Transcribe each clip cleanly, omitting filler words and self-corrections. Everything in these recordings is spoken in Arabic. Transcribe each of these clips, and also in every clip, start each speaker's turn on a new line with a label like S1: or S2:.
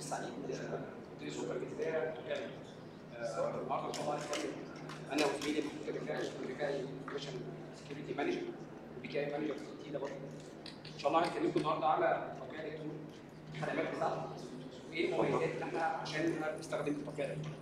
S1: السعيد مدير الشرطه الجزائريه النهارده ان شاء الله هنتكلم انا وزميلي محمود الرفاعي كوميشن سكيورتي مانجر وبي كي اي مانجر في تي ده برضه. ان شاء الله هنكلمكم النهارده على التوقيع الالكتروني الخدمات بتاعته وايه المميزات اللي احنا عشان نستخدم التوقيع الالكتروني.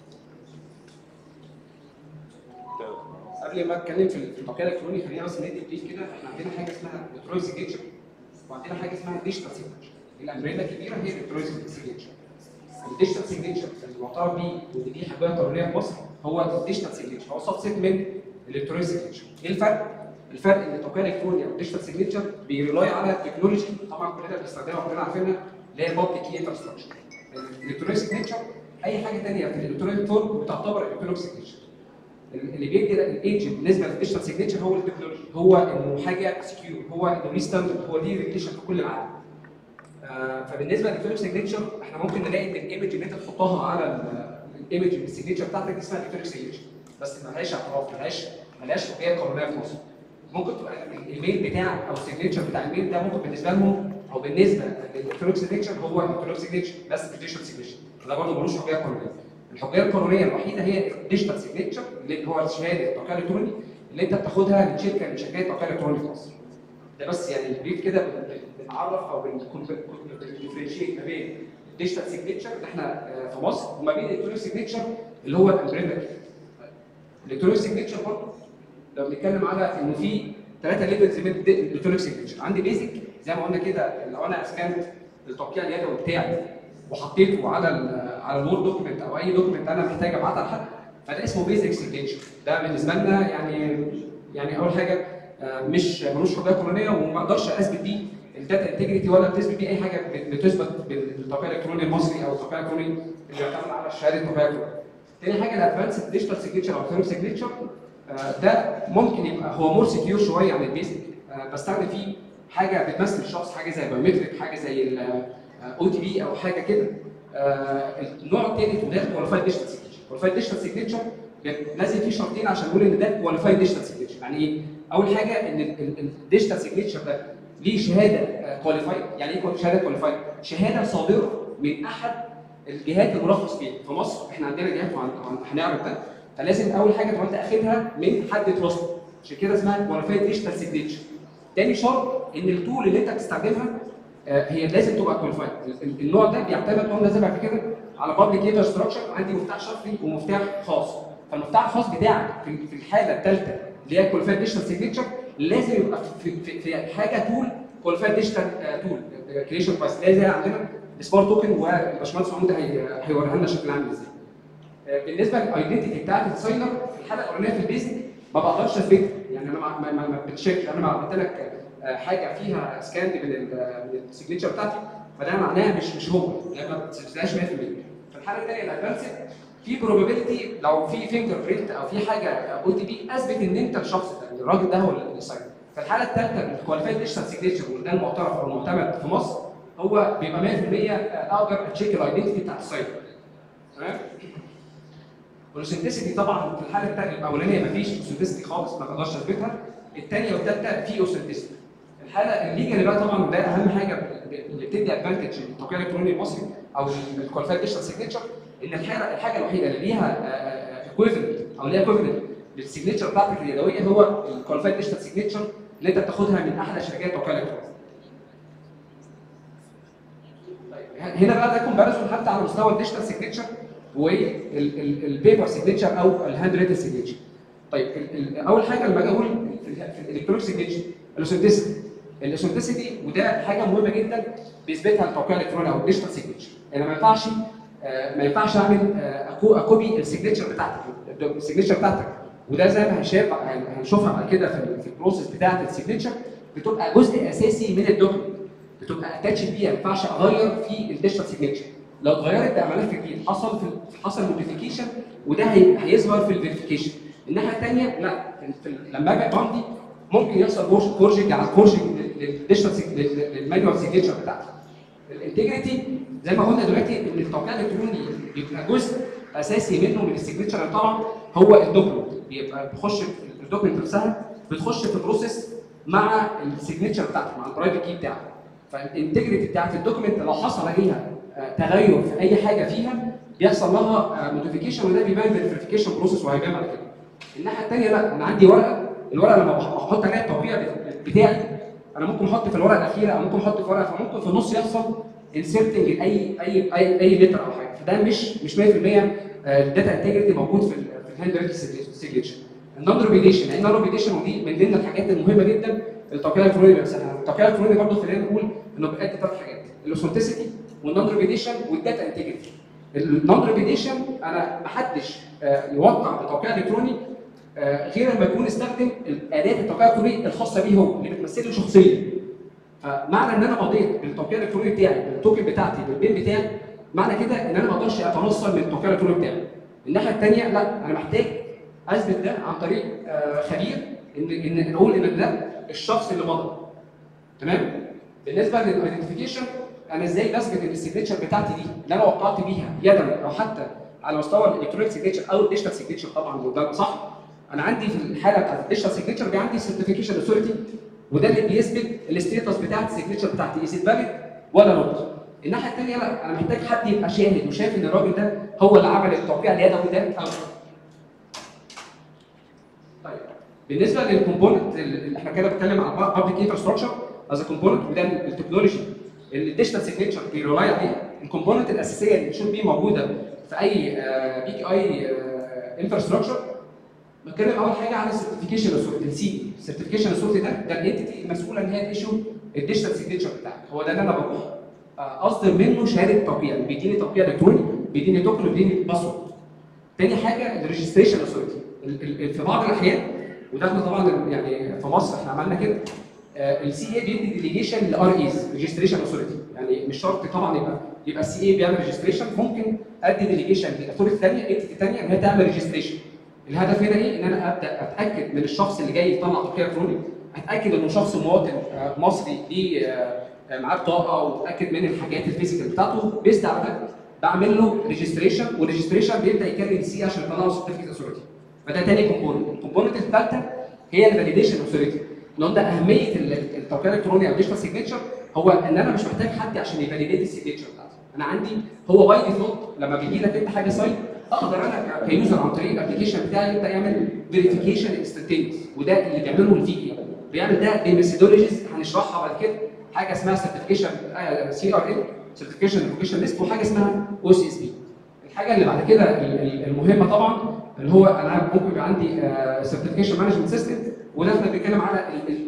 S1: قبل ما اتكلم في التوقيع الالكتروني خلينا بس ندي بريف كده. احنا عندنا حاجه اسمها الكترونيك سيجنتشر وعندنا حاجه اسمها ديجيتال سيجنتشر. الامبريلا الكبيره هي الالكترونيك سيجنتشر. الديجيتال سيجنتشر اللي معترف بيه ودي دي حاجه قانونيه في مصر هو الديجيتال سيجنتشر، هو سب سيت من الالكترونيك سيجنتشر. ايه الفرق؟ الفرق ان التوقيع الالكتروني او الديجيتال سيجنتشر بيريلاي على التكنولوجي طبعا كلنا بنستخدمها وكلنا عارفينها اللي هي البابليك كي انفراستراكشر. الالكترونيك سيجنتشر اي حاجه ثانيه في الالكترونيك فورم بتعتبر الكترونيك سيجنتشر. اللي بيدي الايدج بالنسبه للديجيتال سيجنتشر هو التكنولوجي، هو انه حاجه سكيور، هو انه ليه ستاندرد، هو ليه ريجليشن في كل العالم. فبالنسبه للالكترونيك سيجنتشر احنا ممكن نلاقي ان الايمج اللي انت تحطها على الايمج السيجنتشر بتاعتك اسمها الكترونيك سيجنتشر، بس ما لهاش اعتراف، ما لهاش حقيه قانونيه في مصر. ممكن تبقى الايميل بتاعك او السيجنتشر بتاع الميل ده ممكن بالنسبه لهم او بالنسبه للالكترونيك سيجنتشر هو الالكترونيك سيجنتشر بس مش ديجيتال سيجنتشر، ده برضه ملوش حقيه قانونيه. الحقيه القانونيه الوحيده هي الديجيتال سيجنتشر اللي هو شهاده التوقيع الالكتروني اللي انت بتاخدها من شركه من شركات التوقيع الالكتروني في مصر. ده بس يعني البريف كده بنعرف او بنديفرنشيت ما بين الديجيتال سيجنتشر اللي احنا في مصر وما بين الالكترونيك سيجنتشر اللي هو الامبريلا. الالكترونيك سيجنتشر برضه لو بنتكلم على انه في 3 ليفلز من الالكترونيك سيجنتشر. عندي بيزك زي ما قلنا كده، لو انا اسكنت التوقيع اليدوي بتاعي وحطيته على الوورد دوكيمنت او اي دوكيمنت انا محتاج ابعتها لحد فده اسمه بيزك سيجنتشر. ده بالنسبه لنا يعني اول حاجه مش ملوش حقيه قانونيه وما اقدرش اثبت بيه الداتا انتجريتي ولا بتثبت بيه اي حاجه بتثبت بالتوقيع الالكتروني المصري او التوقيع الالكتروني اللي يعتمد على شهاده التوقيع الالكتروني. تاني حاجه الادفانسد ديجيتال سيجنتشر او الكترونيك سيجنتشر، ده ممكن يبقى هو مور سكيور شويه عن البيزك. بستخدم فيه حاجه بتمثل الشخص، حاجه زي بايومتريك، حاجه زي الاو تي بي او حاجه كده. النوع الثالث وده كواليفايد ديجيتال سيجنتشر. كواليفايد ديجيتال سيجنتشر لازم فيه شرطين عشان نقول ان ده كواليفايد ديجيتال سيجنتشر. يعني ايه؟ اول حاجه ان الديجيتال سيجنتشر ده ليه شهاده كواليفايد. يعني ايه شهاده كواليفايد؟ شهاده صادره من احد الجهات المرخص فيها. في مصر احنا عندنا جهات هنعرف ده، فلازم اول حاجه تبقى انت اخدها من حد تراست، عشان كده اسمها كواليفايد ديجيتال سيجنتشر. تاني شرط ان التول اللي انت بتستخدمها هي لازم تبقى كواليفايد. النوع ده بيعتمد قلنا زي ما قبل كده على بابليك كي انفراستراكشر. عندي مفتاح شفري ومفتاح خاص، فالمفتاح الخاص بتاعك في الحاله الثالثه اللي هي كواليفايد ديجيتال سيجنتشر لازم يبقى في حاجه تول كواليفايد ديجيتال تول كريشن باس، زي عندنا سمارت توكن والباشمهندس محمود هيوريها لنا شكلها عامل ازاي. بالنسبه للايدنتيتي بتاعت الساينر في الحاله الاولانيه في البيزك ما بقدرش اثبتها. يعني انا ما بتشيكش، انا ما عملت لك حاجه فيها سكاند من السيجنتشر بتاعتي فده معناها مش هو، يعني ما بتثبتهاش 100%. في الحاله الثانيه الادفانسد في بروبابيلتي لو في فينجر برينت او في حاجه او تي بي اثبت ان انت الشخص ده الراجل ده هو الساينر. في الحاله الثالثه الكواليفايد ديجيتال سيجنتشر وده المعترف او المعتمد في مصر هو بيبقى 100% اقدر اتشيك الايدنتيتي بتاعت الساينر. تمام؟ والاوثنتسيتي طبعا في الحاله الثانيه الاولانيه مفيش اوثنتسيتي خالص، ما اقدرش اثبتها. الثانيه والثالثه في اوثنتسيتي. الحاله الليجل بقى طبعا ده اهم حاجه اللي بتدي ادفانتج للتوقيع الالكتروني المصري او الكواليفايد ديجيتال سيجنتشر، ان الحاجه الوحيده اللي ليها ايكويفالنت او ليها ايكويفالنت للسيجنتشر بتاعتك اليدويه هو الكواليفايد ديجيتال سيجنتشر اللي انت بتاخدها من احلى شركات التوقيع الالكتروني. هنا بقى ده كومباريزون حتى على مستوى الديجيتال سيجنتشر والبيبر سيجنتشر او الهاند ريتن سيجنتشر. طيب اول حاجه لما اجي اقول في الالكترونيك سيجنتشر الاوثنتسيتي وده حاجه مهمه جدا بيثبتها التوقيع الالكتروني او الديجيتال سيجنتشر. انا ما ينفعش اعمل اكوبي السيجنتشر بتاعتك السيجنتشر بتاعتك، وده زي ما هنشوفها بعد كده في البروسيس بتاعه السيجنتشر بتبقى جزء اساسي من الدوكيمنت، بتبقى اتاتش بيها، ما ينفعش اغير في الديجيتال سيجنتشر. لو اتغيرت ده ملف جديد حصل موديفيكيشن وده هيظهر في الفيريفيكيشن. الناحيه الثانيه لا، لما اجي امضي ممكن يحصل فورجنج على فورجنج للمانيوال سيجنتشر بتاعتي. الانتجريتي زي ما قلنا دلوقتي ان التوقيع الالكتروني بيبقى جزء اساسي منه من السيجنتشر طبعا هو الدوكيمنت، بيبقى بيخش الدوكيمنت نفسها بتخش في بروسيس مع السيجنتشر بتاعتك مع البرايفت كي بتاعك. فالانتجريتي بتاعت الدوكيمنت لو حصل عليها تغير في اي حاجه فيها بيحصل لها نوتيفيكيشن، وده بيبان في الفيريفيكيشن بروسيس وهيبان بعد كده. الناحيه الثانيه لا، انا عندي ورقه، الورقه لما بحط عليها التوقيع بتاعي انا ممكن احط في الورقه الاخيره او ممكن احط في ورقه، فممكن في النص يحصل انسرتنج اي لتر او حاجه، فده مش 100% الداتا انتجريتي موجود في الهاند ريتن سيجنتشر. النون ريبيتيشن، يعني النون ريبيتيشن ودي من ضمن الحاجات المهمه جدا التوقيع الالكتروني بيمثلها. التوقيع الالكتروني برضه خلينا نقول انه بيؤدي ثلاث حاجات: الاوثنتسيتي والنون ريبيتيشن والداتا انتجريتي. النون ريبيتيشن انا ما حدش يوقع بتوقيع الكتروني غير لما يكون استخدم اداه التوقيع الالكتروني الخاصه بيه هو اللي بتمثل له شخصيا. فمعنى ان انا مضيت بالتوقيع الالكتروني بتاعي بالتوكن بتاعتي بالبين بتاعي، معنى كده ان انا ما اقدرش اتنصل من التوقيع الالكتروني بتاعي. الناحيه الثانيه لا، انا محتاج اثبت ده عن طريق خبير ان نقول ان ده الشخص اللي مضى. تمام؟ بالنسبه للايدنتيفيكيشن، انا ازاي بثبت ان السيجنتشر بتاعتي دي اللي انا وقعت بيها يدا او حتى على مستوى الالكترونيك سيجنتشر او الديجيتال سيجنتشر، طبعا وده صح. انا عندي في الحاله بتاعت الديجيتال سيجنتشر بيبقى عندي سيرتيفيكيشن اثوريتي، وده اللي بيثبت الستيتس بتاعت السيجنتشر بتاعتي از فاليد ولا نوت. الناحيه الثانيه لا، انا محتاج حد يبقى شاهد وشايف ان الراجل ده هو اللي عمل التوقيع اليدوي ده او. طيب بالنسبه للكومبوننت اللي احنا كده بنتكلم عن بابليك انفراستراكشر از كومبوننت، وده التكنولوجي اللي الديجيتال سيجنتشر بيرلاي عليها. الكومبوننت الاساسيه اللي بتشوف بيه موجوده في اي بي كي اي انفراستراكشر. بتكلم اول حاجه عن السيرتيفيكيشن اثورتي، السي السيرتيفيكيشن اثورتي ده الانتيتي المسؤوله ان هي تيشو الديجيتال سيجنتشر بتاعك. هو ده اللي انا بروح اصدر منه شهاده توقيع، بيديني توقيع الكتروني، بيديني توكن وبيديني باسورد. تاني حاجه الريجستريشن اثورتي. في بعض الاحيان، وده احنا طبعا يعني في مصر احنا عملنا كده، السي اي بيدي ديليجيشن لار ايز ريجستريشن اثورتي. يعني مش شرط طبعا يبقى السي اي بيعمل ريجستريشن، ممكن ادي ديليجيشن لاثوريتي ثانيه، انتيتي ثانيه ان هي تعمل ريجستريشن. الهدف هنا ايه؟ ان انا ابدا اتاكد من الشخص اللي جاي يطلع توقيع الكتروني، اتاكد انه شخص مواطن مصري ليه معاه بطاقه، واتاكد من الحاجات الفيزيكال بتاعته. بيزد على ده بعمل له ريجستريشن، والريجستريشن بيبدا يكلم السي عشان يطلع له سيرتيفيكت اثوريتي. فده تاني كومبوننت. الكومبوننت الثالثه هي الفاليديشن اثوريتي. ده اهميه التوقيع الالكتروني او ديجيتال سيجنتشر، هو ان انا مش محتاج حد عشان يفاليديت السيجنتشر بتاعتي. انا عندي هو باي ديفولت لما بيجي لك انت حاجه سايت، اقدر انا كيوزر عن طريق الابلكيشن بتاعي يبدا يعمل فيريفيكيشن انستنتينيوس، وده اللي بيعمله الفي اي. بيعمل ده بميثودولوجيز هنشرحها بعد كده، حاجه اسمها سيرتيفيكيشن سي ار ام سيرتيفيكيشن ريكوجنيشن ليست، وحاجه اسمها او سي اس بي. الحاجه اللي بعد كده المهمه طبعا اللي هو انا ممكن يبقى عندي سيرتيفيكيشن مانجمنت سيستم، وده احنا بنتكلم على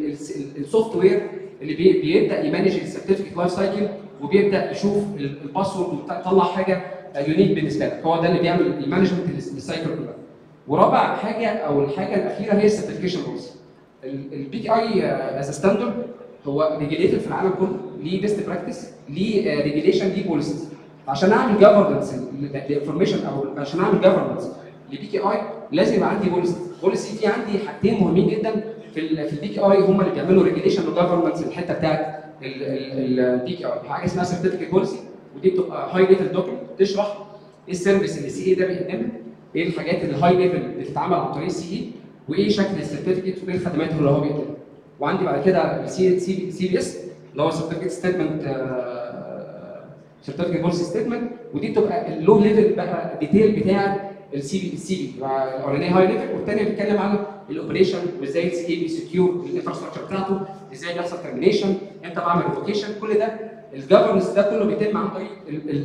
S1: السوفت وير اللي بيبدا يمانج السيرتيفيكت لايف سايكل، وبيبدا يشوف الباسورد ويطلع حاجه يونيك بالنسبه لك. هو ده اللي بيعمل المانجمنت للسايكل كلها. ورابع حاجه او الحاجه الاخيره هي السيرتيفيكيشن بوليسي. البي كي اي از ستاندرد هو ريجيليتد في العالم كله، ليه بيست براكتس، ليه ريجيليشن، ليه بوليسيز. عشان اعمل جفرنس للانفورميشن او عشان اعمل جفرنس لبي كي اي لازم يبقى عندي بوليسي. في عندي حاجتين مهمين جدا في البي كي اي هم اللي بيعملوا ريجيليشن وجفرنس الحته بتاعت البي كي اي. حاجه اسمها سيرتيفيكت بوليسي، ودي بتبقى هاي ليفل دوكيمنت تشرح ايه السيرفيس اللي السي اي ده بيقدمها، ايه الحاجات اللي هاي ليفل بتتعمل عن طريق السي اي، وايه شكل السيرتيفيكت وايه الخدمات اللي هو بيقدمها. وعندي بعد كده السي بي اس اللي هو سيرتيفيكت ستيتمنت سيرتيفيكت بوليسي ستيتمنت، ودي بتبقى اللو ليفل بقى ديتيل بتاع السي بي الاولانيه هاي ليفل، والثانيه بتتكلم عن الاوبريشن وازاي السي اي بيسكيور الانفراستراكشر بتاعته، ازاي بيحصل ترمينيشن، امتى بعمل ريفوكيشن. كل ده الجفرنس ده كله بيتم عن طريق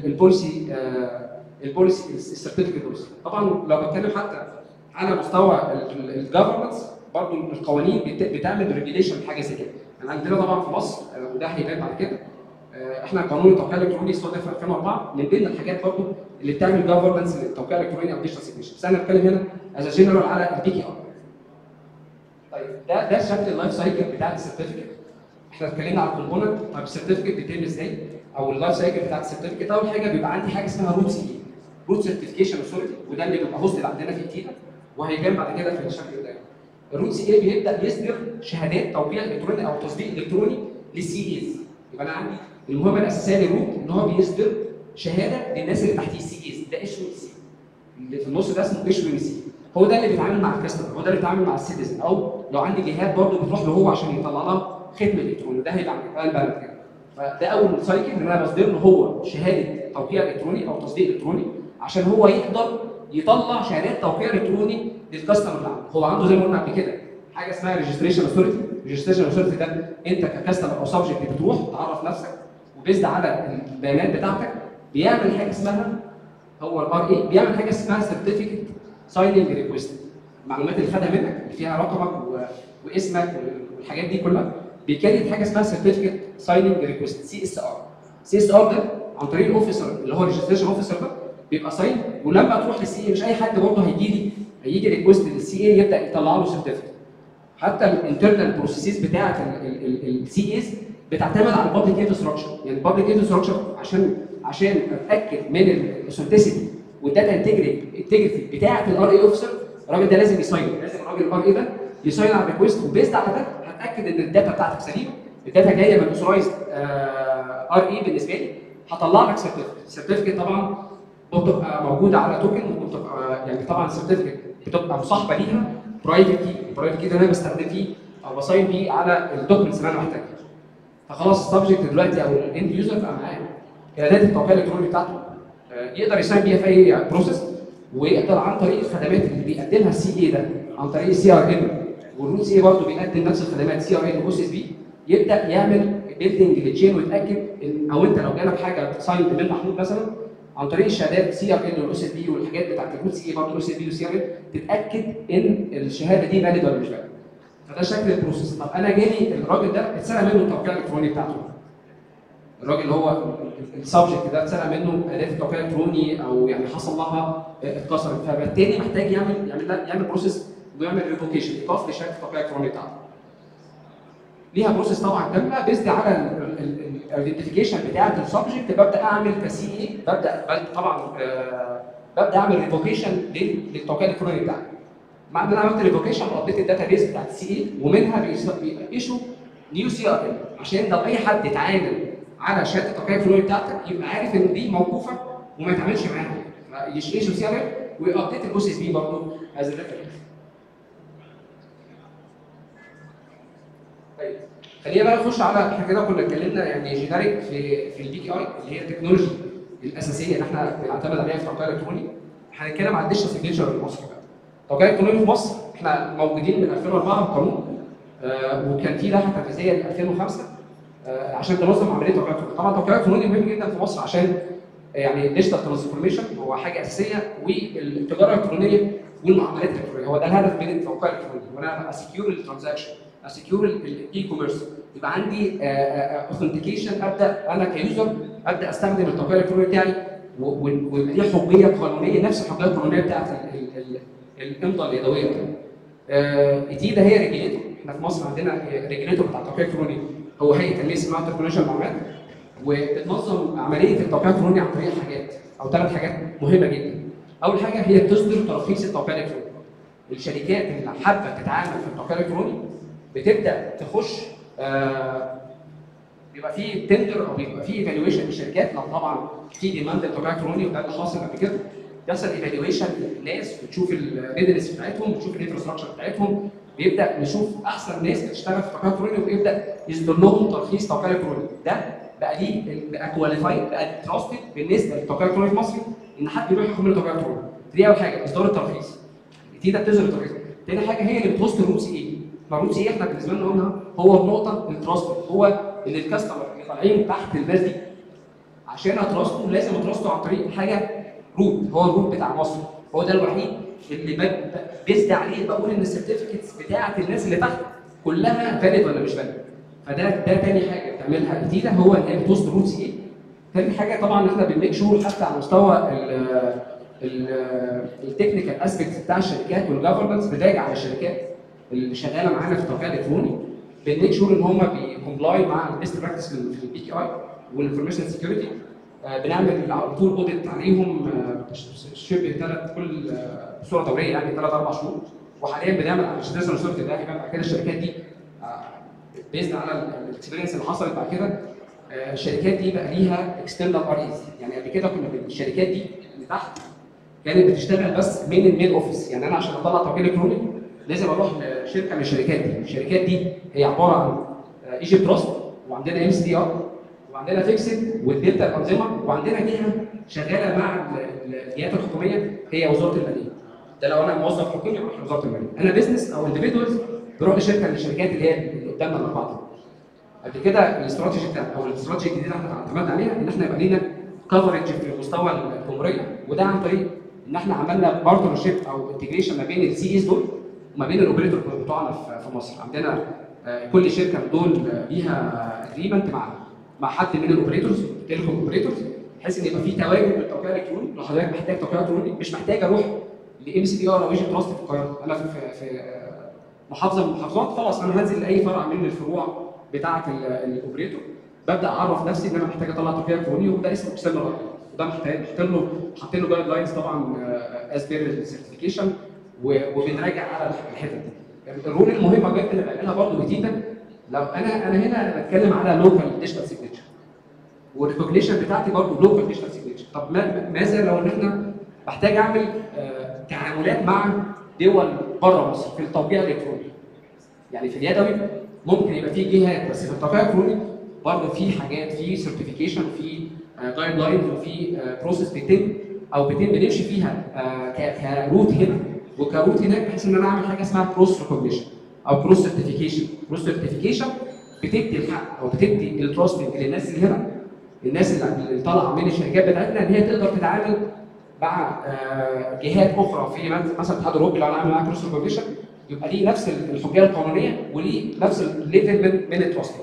S1: البوليسي السيرتيفيكت بوليسي. طبعا لو بتكلم حتى على مستوى الجفرنس برضه القوانين بتعمل ريجيليشن لحاجه زي كده. يعني عندنا طبعا في مصر وده هيبان بعد كده، احنا قانون التوقيع الالكتروني صدر في 2004، من ضمن الحاجات برضه اللي بتعمل جفرنس للتوقيع الالكتروني او ديجيتال سيجنتشر. بس انا بتكلم هنا از جنرال على البي كي ار. طيب ده شكل اللايف سايكل بتاعت السيرتيفيكت. احنا اتكلمنا على الكومبوننت. طيب السيرتيفيكت بيتم ازاي؟ او اللايف سايكل بتاعت السيرتيفيكت. اول حاجه بيبقى عندي حاجه اسمها روت سي اي، روت سيرتيفيكيشن اثوريتي، وده اللي بيبقى هوست عندنا في ايتينا، وهيبان بعد كده في الشكل ده. الروت سي اي بيبدا يصدر شهادات توقيع الكتروني او تصديق الكتروني للسي ايز. يبقى انا عندي المهمه الاساسيه للروت ان هو بيصدر شهاده للناس اللي تحتيه السي ايز، ده ايشو سي. اللي في النص ده اسمه ايشو سي. هو ده اللي بيتعامل مع الكاستمر، هو ده اللي بيتعامل مع السيتيزن، او لو عندي جهات برضه بتروح له هو عشان يطلع لها ختم الالكتروني، ده هيبقى عندي كده. فده اول سايكل ان انا بصدر له هو شهاده توقيع الكتروني او تصديق الكتروني عشان هو يقدر يطلع شهادات توقيع الكتروني للكاستمر اللي عنده. هو عنده زي ما قلنا قبل كده حاجه اسمها ريجستريشن اوثورتي. الريجستريشن اوثورتي ده انت ككاستمر او سبجكت بتروح تعرف نفسك وبيزد على البيانات بتاعتك بيعمل حاجه اسمها هو الار اي، بيعمل حاجه اسمها سيرتيفيكت سايننج ريكويست. المعلومات اللي خدها منك اللي فيها رقمك واسمك والحاجات دي كلها بيكريت حاجه اسمها سيرتيفيكت سايننج ريكويست سي اس ار. سي اس ار ده عن طريق الاوفيسر اللي هو الريجستريشن اوفيسر ده بيبقى ساين، ولما تروح للسي اي مش اي حد برضه هيجي ريكويست للسي اي يبدا يطلع له سيرتيفيكت. حتى الانترنال بروسيسز بتاعه السي ايز بتعتمد على البابليك انفراستراكشر. يعني البابليك انفراستراكشر عشان اتاكد من الاوثنتسيتي والداتا انتجريتي بتاعه الار اي اوفيسر، الراجل ده لازم يساين، لازم الراجل الار اي ده يساين على الريكويست، وبيزد على ده هتاكد ان الداتا بتاعتك سليمه، الداتا جايه من اوثرايزد ار اي بالنسبه لي، هطلع لك سيرتيفيكت. السيرتيفيكت طبعا بتبقى موجوده على توكن، وبتبقى يعني طبعا السيرتيفيكت بتبقى مصاحبه ليها برايفت كي. البرايفت كي ده انا بستخدم فيه او بساين بيه على الدوكيومنتس اللي انا محتاجها. فخلاص السبجكت دلوقتي او الاند يوزر بقى معاه اعدادات التوقيع الالكتروني بتاعته، يقدر يساين بيها في اي بروسيس، ويقدر عن طريق الخدمات اللي بيقدمها السي اي ده عن طريق السي ار ام، والروت سي اي برضه بيقدم نفس الخدمات سي ار ام واو اس اس بي، يبدا يعمل بيلدنج للتشين ويتاكد ان او انت لو جالك حاجه ساين من محمود مثلا عن طريق الشهادات سي ار ان والاو اس بي والحاجات بتاعت الروت سي اي برضه الاو اس بي والسي ار ام، تتاكد ان الشهاده دي فاليد ولا مش فاليد. فده شكل البروسيس. طب انا جالي الراجل ده اتسرق منه التوقيع الالكتروني بتاعته. الراجل اللي هو السبجكت ده اتسرق منه اداه التوقيع الالكتروني او يعني حصل لها اتكسرت، فبالتالي محتاج يعمل بروسيس ويعمل ريفوكيشن، ايقاف لشهاده التوقيع الالكتروني بتاعته. ليها بروسيس طبعا كامله بيزد على الايدنتيفيكيشن بتاعه السبجكت. ببدا اعمل كسي اي ببدا اعمل ريفوكيشن للتوقيع الالكتروني بتاعي. بعد ما انا عملت ريفوكيشن ابديت الداتا بيز بتاعت السي اي، ومنها بيشوا نيو سي ار ام عشان لو اي حد اتعامل على شهاده التوقيع الالكتروني بتاعتك يبقى عارف ان دي موقوفه وما يتعاملش معاها، يشيشوا سي ار ام ويابديت الاو اس بي برضه از ريفرنس. طيب خلينا بقى نخش على احنا كده كنا اتكلمنا يعني جينيريك في البي كي اي اللي هي التكنولوجي الاساسيه اللي احنا بنعتمد عليها في التوقيع الالكتروني. هنتكلم عن الديجيتال سيجنتشر المصري بقى. التوقيع الالكتروني في مصر احنا موجودين من 2004 بقانون، وكان في لائحه تنفيذيه ل 2005 عشان تنظم عمليه التوقيع الالكتروني. طبعا التوقيع الالكتروني مهم جدا في مصر عشان يعني الديجيتال ترانسفورميشن هو حاجه اساسيه، والتجاره الالكترونيه والمعاملات الالكترونيه هو ده الهدف من التوقيع الالكتروني. وانا اسكيور الترانزاكشن، اسكيور الاي كوميرس، يبقى عندي اوثنتيكيشن، ابدا انا كيوزر ابدا استخدم التوقيع الالكتروني بتاعي ويبقى ليه حجيه قانونيه نفس الحجيه القانونيه بتاعت الامضاء اليدويه. ايتيدا هي ريجليتور. احنا في مصر عندنا ريجليتور بتاع التوقيع الالكتروني هو هيئه تنميه صناعه تكنولوجيا المعلومات، وبتنظم عمليه التوقيع الالكتروني عن طريق حاجات او 3 حاجات مهمه جدا. اول حاجه هي بتصدر تراخيص التوقيع الالكتروني. الشركات اللي حابه تتعامل في التوقيع الالكتروني بتبدا تخش بيبقى في تندر او بيبقى في ايفالويشن للشركات. لو طبعا في ديماند للتوقيع الالكتروني وده اللي حاصل قبل كده، يحصل ايفالويشن للناس وتشوف الريدنس بتاعتهم وتشوف الانفراستراكشر بتاعتهم، بيبدا نشوف احسن ناس بتشتغل في التوقيع الالكتروني وبيبدا يصدر لهم ترخيص توقيع الكتروني. ده بقى ليه بقى كواليفايد بقى تراستد بالنسبه للتوقيع الالكتروني المصري ان حد يروح ياخد منه توقيع الكتروني. دي اول حاجه اصدار الترخيص. ايتيدا بتصدر الترخيص. تاني حاجه هي اللي بتوصل الروت سي اي. الروت سي اي احنا بالنسبه لنا قلنا هو النقطه التراستد، هو اللي الكاستمر اللي طالعين تحت الناس دي عشان اتراستوا لازم اتراستوا عن طريق حاجه روت، هو الروت بتاع مصر، هو ده الوحيد اللي بيزد عليه بقول ان السيرتيفيكتس بتاعت الناس اللي تحت كلها فاليد ولا مش فاليد. فده تاني حاجه بتعملها ايتيدا، هو ان هي بتوصل روت سي اي. تاني حاجه طبعا احنا بنميك شور حتى على مستوى التكنيكال اسبيكتس بتاع الشركات والجفرنس بتراجع على الشركات اللي شغاله معانا في التوقيع الالكتروني، بنميك شور ان هم بيكومبلاي مع البيست براكتس في البي كي اي والانفورميشن سكيورتي. بنعمل على طول اوديت عليهم شبه كل صوره دوريه يعني 3-4 شهور. وحاليا بنعمل على الشتات ريسورت ده كمان. بعد كده الشركات دي بيزد على الاكسبيرينس اللي حصلت بعد كده الشركات دي بقى ليها اكسترنال ار ايز. يعني قبل كده كنا الشركات دي اللي تحت كانت بتشتغل بس من المين اوفيس. يعني انا عشان اطلع توكيل الكتروني لازم اروح لشركه من الشركات دي. الشركات دي هي عباره عن ايجيبت تراست، وعندنا ام اس دي ار، وعندنا فيكسد والدلتا الانظمه، وعندنا جهه شغاله مع الجهات الحكوميه هي وزاره الماليه. ده لو انا موظف حكومي بروح لوزاره الماليه، انا بزنس او اندفيدوالز بروح لشركه من الشركات اللي هي اللي قدامنا الاربعه دول. قبل كده الاستراتيجي او الاستراتيجي الجديده اللي احنا اعتمدنا عليها ان احنا يبقى لينا كفرج في مستوى الجمهوريه، وده عن طريق ان احنا عملنا بارتنرشيب او انتجريشن ما بين السي ايز دول وما بين الاوبريتور بتوعنا في مصر. عندنا كل شركه من دول ليها اجريمنت مع حد من الاوبريتورز، تيليكوم اوبريتورز، بحيث ان يبقى في تواجد للتوقيع الالكتروني. لو حضرتك محتاج توقيع الكتروني مش محتاج اروح لام سي دي ار او ايجيبت تراست في القاهره، انا في محافظه من المحافظات، خلاص انا هنزل لاي فرع من الفروع بتاعه الاوبريتور، ببدا اعرف نفسي ان انا محتاج اطلع توقيع الكتروني، وده اسمه اكسترنال اي، وده محتاج حاطين له جايد لاينز طبعا از بير السيرتيفيكيشن، وبنراجع على الحتت دي. الرول المهمه جدا اللي بعملها برضه جديده، لو انا هنا بتكلم على لوكال ديجيتال سيجنتشر، والريكوجنيشن بتاعتي برضه لوكال ديجيتال سيجنتشر. طب ماذا لو ان احنا بحتاج اعمل تعاملات مع دول بره مصر في التوقيع الالكتروني؟ يعني في اليدوي ممكن يبقى في جهات، بس في التوقيع الالكتروني برضه في حاجات، في سيرتيفيكيشن وفي جايد لاينز وفي بروسيس بنمشي فيها كروت هنا وكروت هناك، بحيث ان انا اعمل حاجه اسمها كروس ريكوجنيشن او كروس سيرتيفيكيشن. كروس سيرتيفيكيشن بتدي الحق او بتدي التراستنج للناس اللي هنا، الناس اللي طالعه من الشركات بتاعتنا ان هي تقدر تتعامل مع جهات اخرى في مثلا الاتحاد الاوروبي. لو انا عامل معاه كروس ريكوجنيشن يبقى ليه نفس الحجيه القانونيه وليه نفس الليفل من التراستنج.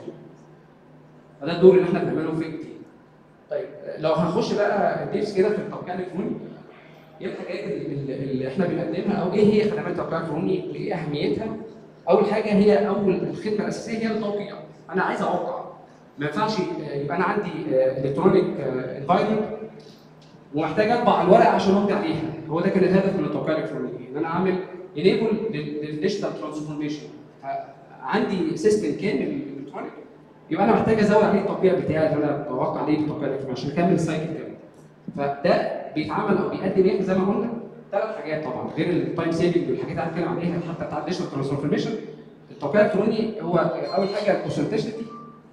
S1: فده الدور اللي احنا بنعمله في التيم. طيب لو هنخش بقى الديبس كده في التوقيع الالكتروني، ايه الحاجات اللي احنا بنقدمها او ايه هي خدمات التوقيع الالكتروني وايه اهميتها؟ اول حاجه هي الخدمه الاساسيه هي التوقيع. انا عايز اوقع، ما ينفعش يبقى انا عندي الكترونيك انفايرمنت ومحتاج اطبع الورقه عشان امضي عليها. هو ده كان الهدف من التوقيع الالكتروني، ان انا اعمل انيبل للديجيتال ترانسفورميشن. عندي سيستم كامل الكترونيك، يبقى انا محتاج ازود عليه التوقيع بتاعي اللي انا بوقع عليه بالتوقيع الالكتروني عشان اكمل السايكل كامل. فده بيتعمل او بيقدم ايه زي ما قلنا؟ ثلاث حاجات طبعا غير التايم سيفنج والحاجات اللي هنتكلم عليها حتى بتاع الديجيتال ترانسفورميشن. التوقيع الالكتروني هو اول حاجه الاوثنتسيتي،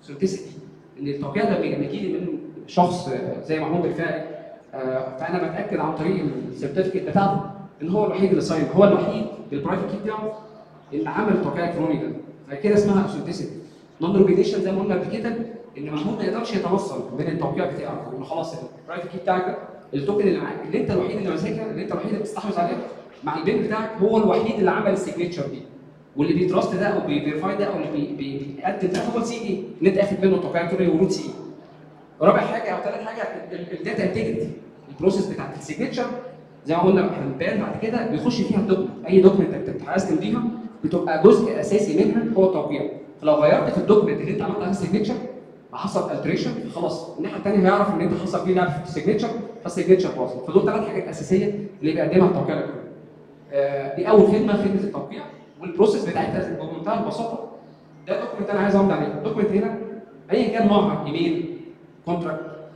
S1: ان التوقيع ده بيجي لي من شخص زي محمود الفاعل، فانا بتاكد عن طريق السيرتيفيكت بتاعته ان هو الوحيد اللي ساين، هو الوحيد بالبرايفت كي بتاعه اللي عمل التوقيع الالكتروني ده. فكده اسمها اوثنتسيتي. نون روبيديشن زي ما قلنا قبل كده، ان محمود ما يقدرش يتوصل من التوقيع بتاعه، انه خلاص البرايفت كي بتاعك ده التوكن اللي معاك اللي انت الوحيد اللي ماسكها، اللي انت الوحيد اللي بتستحوذ عليها مع البين بتاعك، هو الوحيد اللي عمل السيجنتشر دي، واللي بيتراست ده او بيفيرفاي ده او اللي بيقدم ده هو السي اي اللي انت اخد منه التوقيع الالكتروني وروت سي اي. رابع حاجه او ثالث حاجه الداتا انتجريتي، البروسيس بتاعت السيجنتشر زي ما قلنا هنبان بعد كده بيخش فيها الدوكمنت، اي دوكمنت انت بتحاسب بيها بتبقى جزء اساسي منها هو التوقيع. فلو غيرت في الدوكمنت اللي انت عملت عليه السيجنتشر حصل التريشن، خلاص الناحيه الثانيه هيعرف ان انت حصل فيه لعب في السيجنتشر، فالسيجنتشر باظت. فدول ثلاث حاجات اساسيه اللي بيقدمها التوقيع الالكتروني. دي اول خدمه التوقيع، والبروسيس بتاعتها بمنتهى البساطه. ده دوكمنت انا عايز امضي عليه، الدوكمنت هنا ايا كان نوعها، ايميل، كونتراكت،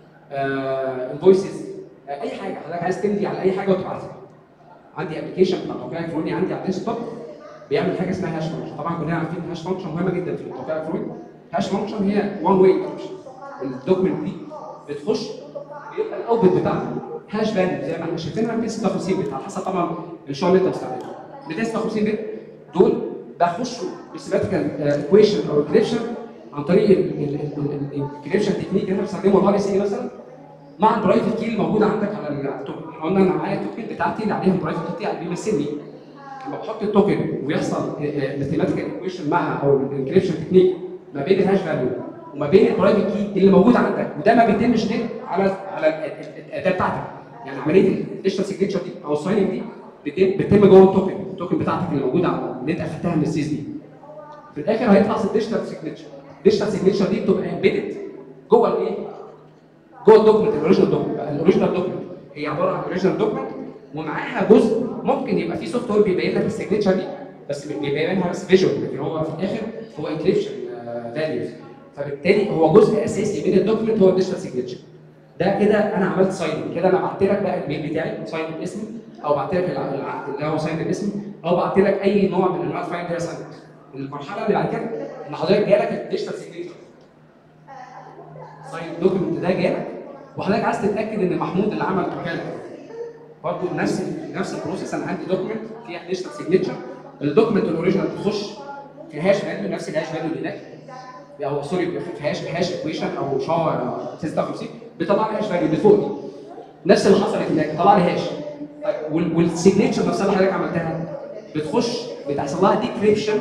S1: انفويسز، اي حاجه حضرتك عايز تمضي على اي حاجه وتبعتها. عندي ابلكيشن بتاع التوقيع الالكتروني عندي على الديسكتوب بيعمل حاجه اسمها هاش فانكشن. طبعا كلنا عارفين الهاش فانكشن مهمه جدا في التوقيع الالكتروني. هاش فانكشن هي وان واي انكربشن. الدوكمنت دي بتخش بيبقى الاوتبوت بتاعها هاش فاليو زي ما احنا شايفينها 256 بت، على حسب طبعا الشغل اللي انت بتستخدمه. 256 بت دول بخشوا بسيماتيكال ايكويشن او انكريبشن عن طريق الانكريبشن تكنيك اللي احنا بنستخدمه الار اس اي مثلا مع البرايفت كي الموجوده عندك على التوكن. قلنا انا معايا التوكن بتاعتي اللي عليها البرايفت كي بتاعي بيمثلني. لما بحط التوكن ويحصل ماثيماتيكال ايكويشن معها او الانكريبشن تكنيك ما بين الهاش فاليو وما بين البرايفت كي اللي موجود عندك، وده ما بيتمش غير على الاداه بتاعتك. يعني عمليه الديجيتال سيجنتشر دي او السايننج دي بتتم جوه التوكن بتاعتك اللي موجوده اللي انت اخدتها من السيس دي. في الاخر هيطلع الديجيتال سيجنتشر. الديجيتال سيجنتشر دي بتبقى امبيدد جوه الايه؟ جوه الدوكمنت، الاوريجينال دوكمنت. الاوريجينال دوكمنت هي عباره عن اوريجينال دوكمنت ومعاها جزء ممكن يبقى فيه سوفت وير بيبين لك السيجنتشر دي، بس بيبينها بس فيجوال، لكن هو في الاخر هو انكريبشن فاليوز. فبالتالي هو جزء اساسي من الدوكمنت هو الديجيتال سيجنتشر. ده كده انا عملت ساين، كده انا بعت لك بقى الميل بتاعي ساين باسمي، او بعت لك العقد اللي هو ساين باسمي، او بعت لك اي نوع من انواع الفاين ده ساين. المرحله اللي بعد كده ان حضرتك جالك الديجيتال سيجنتشر طيب الدوكيمنت ده جالك وحضرتك عايز تتاكد ان محمود اللي عمل توكيل برضه نفس البروسيس. انا عندي دوكيمنت فيها ديجيتال سيجنتشر، الدوكيمنت الاوريجينال بتخش في هاش فاليو نفس الهاش فاليو اللي هناك، او سوري في هاش ايكويشن او شا 56 بيطلع لي هاش فاليو اللي فوق دي نفس اللي حصلت هناك طلع لي هاش. والسيجنتشر نفسها اللي حضرتك عملتها بتخش بتحصل لها ديكريبشن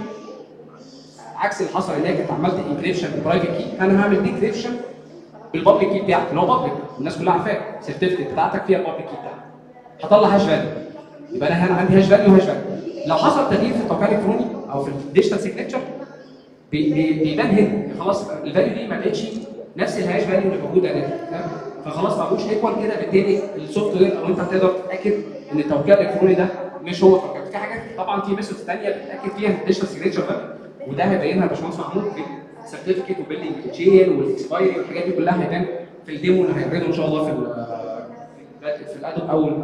S1: عكس اللي حصل هناك. انت عملت انكريبشن بالبرايفت كي، انا هعمل ديكريبشن بالبابليك كي بتاعك اللي هو بابليك الناس كلها عارفاه، السيرتيفيكت بتاعتك فيها البابليك كي بتاعك، هطلع هاش فاليو. يبقى انا هنا عندي هاش فاليو وهاش فاليو. لو حصل تغيير في التوقيع الالكتروني او في الديجيتال سيجنتشر بيبان هنا خلاص الفاليو دي ما بقتش نفس الهاش فاليو اللي موجوده هناك، فخلاص ما بقوش ايكوال كده. بالتالي السوفت وير او انت تقدر تتاكد ان التوقيع الالكتروني ده مش هو التوقيع. في حاجات طبعا في ميثودز ثانيه بتتاكد فيها الديجيتال سيجنتشر ده، وده هيبينها الباشمهندس محمود في السيرتيفيكت وبيلدنج تشين والاكسبايري والحاجات دي كلها هيبان في الديمو اللي هيعرضه ان شاء الله في الادوب. اول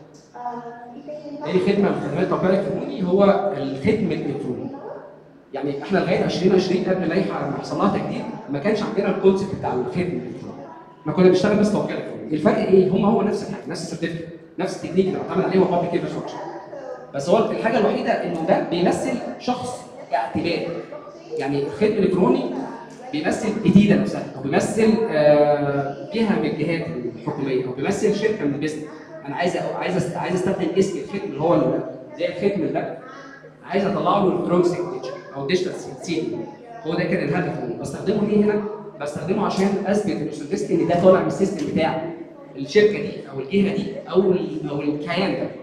S1: تاني خدمه من خدمات التوقيع الالكتروني هو الختم الالكتروني. يعني احنا لغايه 2020 قبل اللائحه لما حصل لها تجديد ما كانش عندنا الكونسيبت بتاع الختم الالكتروني، احنا كنا بنشتغل بس توقيع الكتروني. الفرق ايه؟ هو نفس الحاجه، نفس السيرتيفيكت، نفس التكنيك اللي بنعتمد عليه هو بابليك كي انفراستراكشر، بس هو الحاجه الوحيده انه ده بيمثل شخص كاعتبار. يعني الختم الالكتروني بيمثل جديده نفسها، او بيمثل جهه من الجهات الحكوميه، او بيمثل شركه من البيزنس. انا عايز استخدم اسم الختم اللي هو زي الختم ده، عايز اطلع له الالكترونيك سيجنتشر او ديجيتال سيل. هو ده كان الهدف منه. بستخدمه ليه هنا؟ بستخدمه عشان اثبت الاوثنتيسيتي ان ده طالع من السيستم بتاع الشركه دي او الجهه دي او الكيان ده.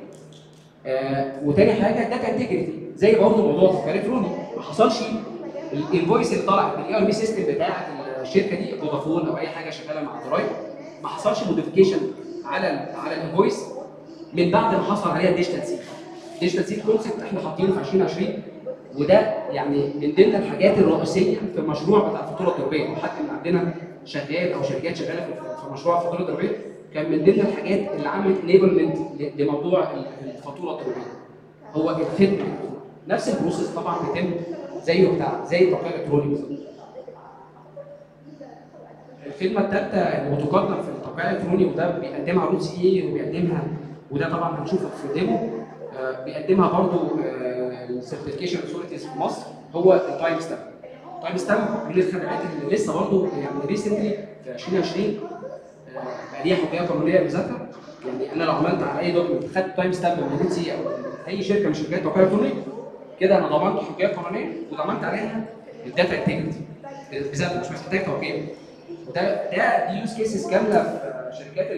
S1: وتاني حاجه داتا انتجريتي، زي برضه موضوع التوقيع الالكتروني ما حصلش الانفويس اللي طلع من الاي ار بي سيستم بتاع الشركه دي فودافون او اي حاجه شغاله مع الضرايب، ما حصلش موديفيكيشن على الانفويس من بعد ما حصل عليها الديجيتال سيل. الديجيتال سيل كونسيبت احنا حاطينه في 2020، وده يعني من ضمن الحاجات الرئيسيه في المشروع بتاع الفاتوره الضريبيه. لو حد من عندنا شغال او شركات شغاله في مشروع الفاتوره الضريبيه، كان من ضمن الحاجات اللي عملت انيبلمنت لموضوع الفاتوره الضريبيه هو الخدمه. نفس البروسيس طبعا بيتم زي التوقيع الالكتروني بالظبط. الخدمه الثالثه المتقدمه في التوقيع الالكتروني وده بيقدمها روت سي اي وبيقدمها، وده طبعا هنشوفه في الديمو، بيقدمها برضو السيرتيفيكيشن اثوريتيز في مصر، هو التايم ستامب. التايم ستامب من الخدمات اللي لسه برضو يعني ريسنتلي في 2020 بقى ليها حجيه قانونيه بذاتها. يعني انا لو عملت على اي دوكيمنت خدت تايم ستامب من روت سي او اي شركه من شركات التوقيع الالكتروني، كده انا ضمنت حجيه قانونيه وضمنت عليها الداتا انتجريتي بذاتها، مش محتاج توقيع. دي يوز كيسز كامله في شركات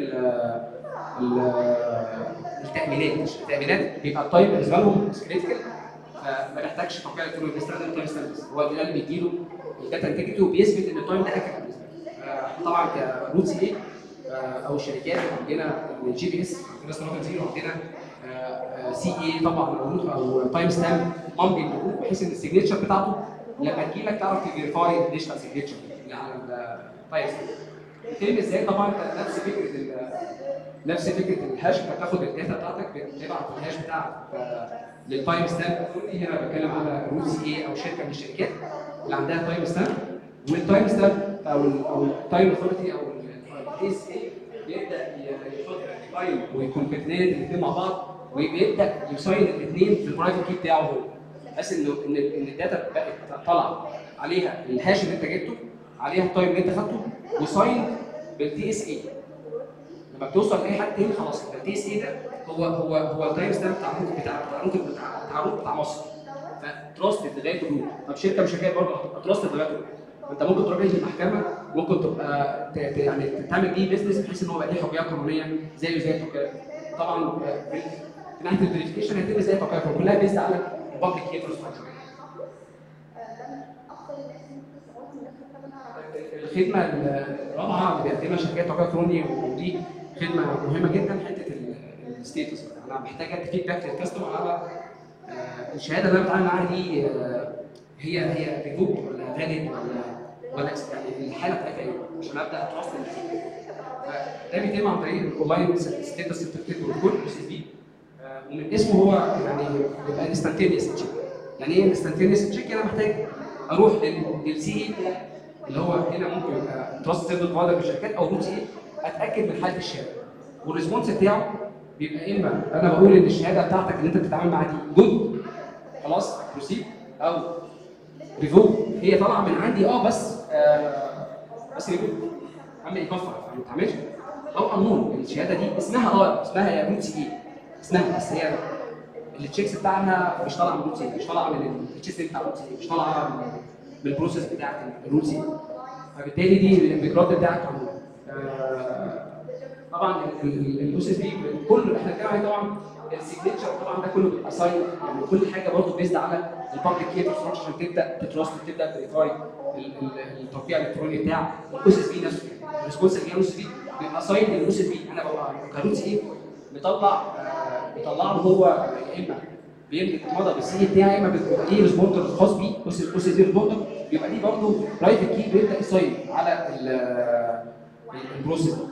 S1: التأمينات بيبقى التايم بالنسبه لهم كريتيكال، فما نحتاجش توقيع الكتروني، بنستخدم التايم ستامب بس. هو اللي بيديله الداتا انتجريتي وبيثبت ان التايم ده اكيوريت بالنسبه له. طبعا كروت سي اي او الشركات عندنا الجي بي اس، عندنا ستراكشر زيرو، عندنا سي اي طبعا موجود، او تايم ستامب مامبي موجود، بحيث ان السيجنتشر بتاعته لما تجي لك تعرف تفيريفاي الديجيتال سيجنتشر على التايم ستامب. بتتم ازاي؟ طبعا نفس فكره الهاش، انت بتاخد الداتا بتاعتك بتبعت الهاش بتاعك للتايم ستامب. هنا بتكلم على روت سي اي او شركه من الشركات اللي عندها تايم ستامب، والتايم ستامب او التايم اثورتي او الاس اي بيبدا يحط تايم ويكونفيرميت الاثنين مع بعض، وبيبدا يساين الاثنين في البرايفت كي بتاعه هو، بحيث ان الداتا بقت طالعه عليها الهاش اللي انت جبته، عليها التايم اللي انت خدته، وساين بالتي اس اي. لما بتوصل لاي حد تاني خلاص التي اس اي ده هو التايم ستامب بتاع الروت بتاع مصر، فتراستد لغايه الروت. طب شركه من الشركات برضه هتراستد لغايه الروت، انت ممكن تروح المحكمه، ممكن تبقى يعني تعمل بيه بيزنس بحيث ان هو يبقى ليه حجيه قانونيه زيه زي التوقيع. طبعا في ناحيه الفيريفيكيشن هيتم زي التوقيع، كلها بيزد على البابليك كي انفراستراكشر. الخدمه الرابعه اللي بيقدمها شركات التوقيع الالكتروني، ودي خدمه مهمه جدا، حته الستيتس. انا محتاج ادي فيدباك للكاستمر على الشهاده اللي انا بتعامل معاها دي، هي ريفوك ولا فاليد ولا يعني الحاله بتاعتها ايه، عشان ابدا اتواصل. ده بيتم عن طريق الاونلاين ستيتس سيرتيفيكيت والكود اس بي، ومن اسمه هو يعني بيبقى انستنتينيوس تشيك. يعني ايه انستنتينيوس تشيك؟ انا محتاج اروح للسي اي اللي هو هنا ممكن يبقى تراست سيرفيس بروفايدر في الشركات او روت ايه اتاكد من حاله الشهاده. والريسبونس بتاعه بيبقى اما انا بقول ان الشهاده بتاعتك اللي انت بتتعامل معاها دي جود خلاص بروسيد، او ريفوك هي طالعه من عندي بس ريفوك عامل يكفر ما تعملش، او انون الشهاده دي اسمها يا روت سي اسمها، بس هي التشيكس بتاعنا مش طالعه من روت سي، مش طالعه من التشيكس بتاع روت سي، مش طالعه من البروسيس بتاعت الروت سي، فبالتالي دي الانتجرات بتاعك انون. طبعا الاو اس بي كله احنا بنتكلم عليه طبعا السيجنتشر طبعا ده كله بيبقى ساين، يعني كل حاجه برضه بيزد على البابليك كي انفراستراكشر عشان تبدا تتراست وتبدا تفيريفاي التوقيع الالكتروني بتاع الاو اس بي نفسه. الريسبونس اللي جاي الاو اس بي بيبقى ساين للاو اس بي، انا ببقى كروت ايه بيطلع له هو يا اما بيمضي بالسي بتاعي، يا اما بيبقى ليه ريسبوندر خاص بيه او اس بي ريسبوندر، بيبقى ليه برضه برايفت كي بيبدا يساين على البروسيس.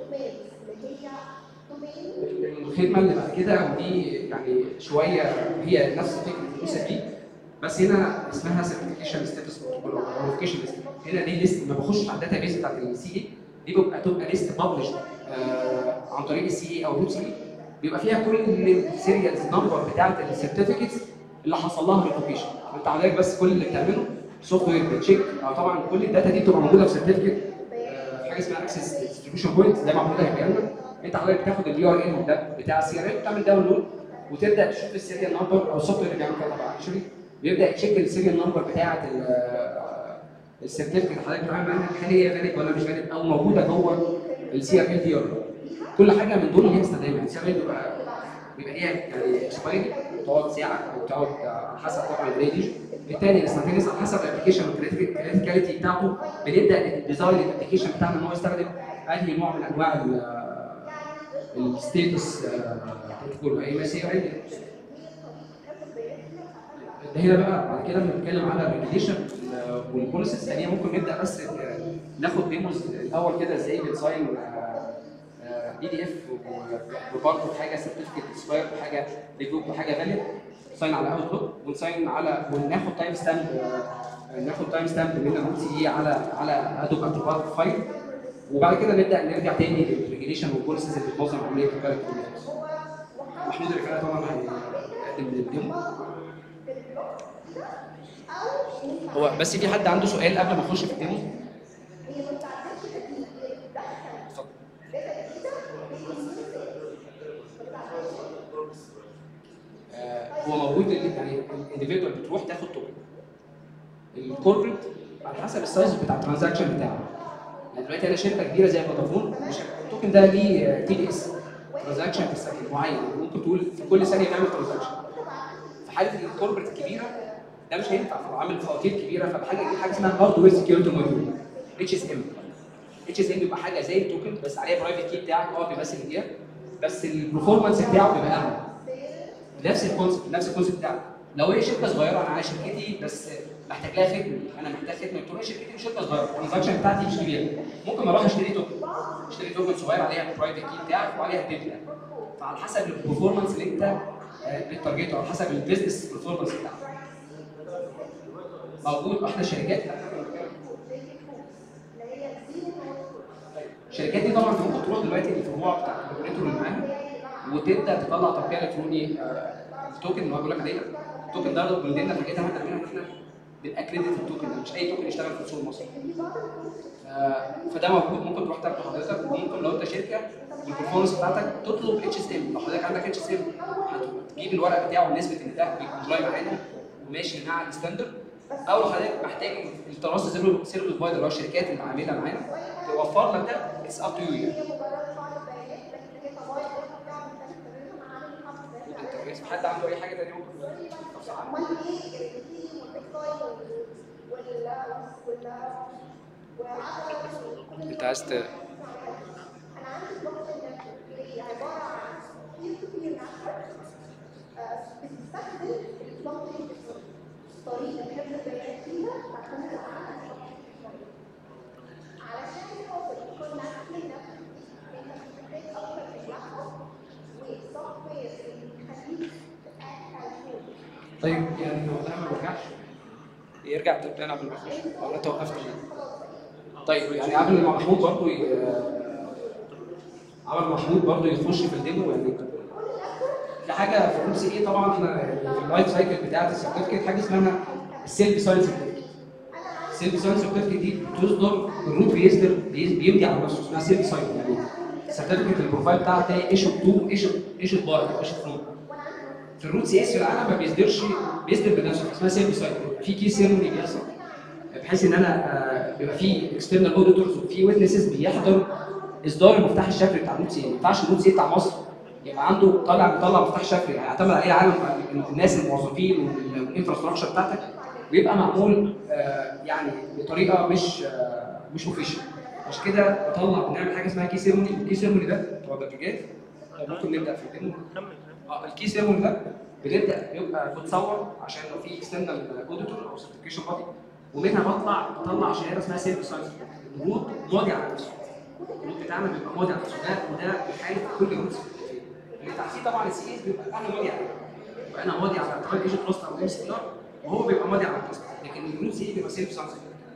S1: الخدمه اللي بعد كده ودي يعني شويه هي نفس فكره الاو اس بي، بس هنا اسمها سيرتيفيكيشن ستاتس بروتوكول او فيريفيكيشن ليست. هنا دي ليست ما بخش على الداتا بيس بتاعت السي اي، دي تبقى ليست ببلش عن طريق السي اي او روت سي اي، بيبقى فيها كل السيريالز نمبر بتاعت السيرتيفيكتس اللي حصل لها ريفوكيشن. انت عليك بس كل اللي بتعمله سوفت وير بتشيك، طبعا كل الداتا دي بتبقى موجوده في سيرتيفيكت في حاجه اسمها اكسس ديستريبيوشن بوينت زي ما عملنا هيبقى لنا. انت حضرتك بتاخد اليو ار ال ده بتاع السي ار ال، تعمل داونلود وتبدا تشوف السيريال نمبر، او السوفت وير اللي بيعمل كده طبعا اكشلي بيبدا يتشيك السيريال نمبر بتاعه السيرتيفيكت اللي حضرتك بتتعامل معاها، هل هي فاليد ولا مش فاليد او موجوده جوه السي ار ال دي ولا لا. كل حاجه من دول ليها استخدام، يعني السي ار ال بيبقى ليها يعني اكسبايري تقعد ساعه او تقعد على حسب طبعا الريديش. بالتالي الانستنتينيوس على حسب الابلكيشن والكريتيكاليتي بتاعته بنبدا نديزاين الابلكيشن بتاعنا ان هو يستخدم انهي نوع من انواع الستيتس بروتوكول اي ما سي ار ال. هنا بقى بعد كده بنتكلم على الريجيليشن والبوليسيز الثانيه. ممكن نبدا بس ناخد ديموز الاول كده ازاي بنساين بي دي اف وبرضه حاجه سيرتيفيكت اكسباير وحاجه ريفوك وحاجه فاليد، ساين على اوتلوك ونساين على وناخد تايم ستامب من الروت سي على ادوب انتربار فايل، وبعد كده نبدا نرجع تاني للريجيليشن والبوليسيز اللي بتنظم عمليه الكاركتر. محمود الرفاعي طبعا هيقدم الديمو. هو بس في حد عنده سؤال قبل ما اخش في الديمو؟ هو موجود يعني الانديفيدوال بتروح تاخد توكن. الكوربريت على حسب السايز بتاع الترانزاكشن بتاعه. يعني دلوقتي انا شركه كبيره زي فودافون، التوكن ده ليه تي دي اس ترانزاكشن معين، ممكن تقول في كل ثانيه بيعمل ترانزاكشن. في حاله الكوربريت الكبيره ده مش هينفع، عامل فواتير كبيره، فالحاجه دي حاجه اسمها هاردوير سكيورتي موديول اتش اس ام. اتش اس ام بيبقى حاجه زي التوكن بس عليها برايفت كي بتاعك بيمثل الجهه، بس البرفورمانس بتاعه بيبقى اعلى. نفس الكونسيبت بتاعك. لو هي شركه صغيره، انا عايز شركتي بس محتاج لها خدمه، انا محتاج خدمه الكترونيه، شركتي مش شركه صغيره، الترانزاكشن بتاعتي مش كبيره، ممكن اروح اشتري توكن صغير عليها البرايفت كي بتاعك وعليها الديت بتاعك. فعلى حسب البرفورمانس اللي انت بتارجته، على حسب البيزنس برفورمانس بتاعك. موجود احنا شركات الشركات دي طبعا ممكن تروح دلوقتي للفروع بتاع الاوبريتور اللي معاها وتبدا تطلع توقيع الكتروني التوكن اللي هو بيقول لك عليه. التوكن ده من ضمن الحاجات اللي احنا بنعملها ان احنا بنأكريديت التوكن ده، مش اي توكن يشتغل في السوق المصري. فده موجود، ممكن تروح تاخده حضرتك، وممكن لو انت شركه والبرفورمانس بتاعتك تطلب اتش اس ام. لو حضرتك عندك اتش اس ام هتجيب الورق بتاعه ونسبه ان ده بيكمبلاي معانا وماشي مع الستاندرد، او لو حضرتك محتاج التراست سيرفيس بروفايدر اللي هو الشركات اللي عاملها معانا توفر لك ده، اتس اب تو يو يعني. حد عنده اي حاجه ثانيه ممكن تفصل عنها؟ انت عايز طريقه حفظ البيانات فيها تعتمد على علشان خاطر يكون عارفين انت محتاج اكتر من لحظه والسوفت وير اللي بيخليك طيب يعني لو ده ما رجعش يرجع تبقى انا بالمخرج ولا توقفت ليه؟ طيب يعني قبل ما محمود برضه عمل محمود برضه يخش في الديمو يعني في حاجه في الروت سي اي طبعا احنا في اللايف سايكل بتاعت السيرتيفيكت حاجه اسمها السيلف ساين سيرتيفيكت. السيلف ساين سيرتيفيكت دي بتصدر الروت بيمضي على نفسه اسمها سيلف ساين يعني سيرتيفيكت البروفايل بتاعها تلاقي ايشو 2 ايشو بار ايشو فروم. في الروت سي اس في العالم ما بيصدر بنفسه اسمها سيلف ساين في كي سيرموني بيحصل بحيث ان انا بيبقى في اكسترنال اوديتورز وفي ويتنسز بيحضر اصدار المفتاح الشفري بتاع الروت سي. ما ينفعش الروت سي بتاع مصر يبقى عنده مطلع مفتاح شفري هيعتمد عليه العالم الناس الموظفين والانفراستراكشر بتاعتك بيبقى معمول يعني بطريقه مش اوفيشال. عشان كده بنعمل حاجه اسمها كي سيرموني. الكي سيرموني ده هو باتريجات ممكن نبدا في الديمو. الكي سيرموني ده بيبقى بتصور عشان لو في اكسترنال اوديتور او سيرتيفيكيشن بادي ومنها بطلع شهاده اسمها سيلف ساينس. الروت ماضي على نفسه. الروت بتاعنا بيبقى ماضي على نفسه وده بيحارب كل الروت اللي تحتيه طبعا السي اس بيبقى انا ماضي عليه. يبقى انا ماضي على طبعا ايجنت تراست او ام سي ار وهو بيبقى ماضي على التراست لكن الروت سي بيبقى سيلف ساينس.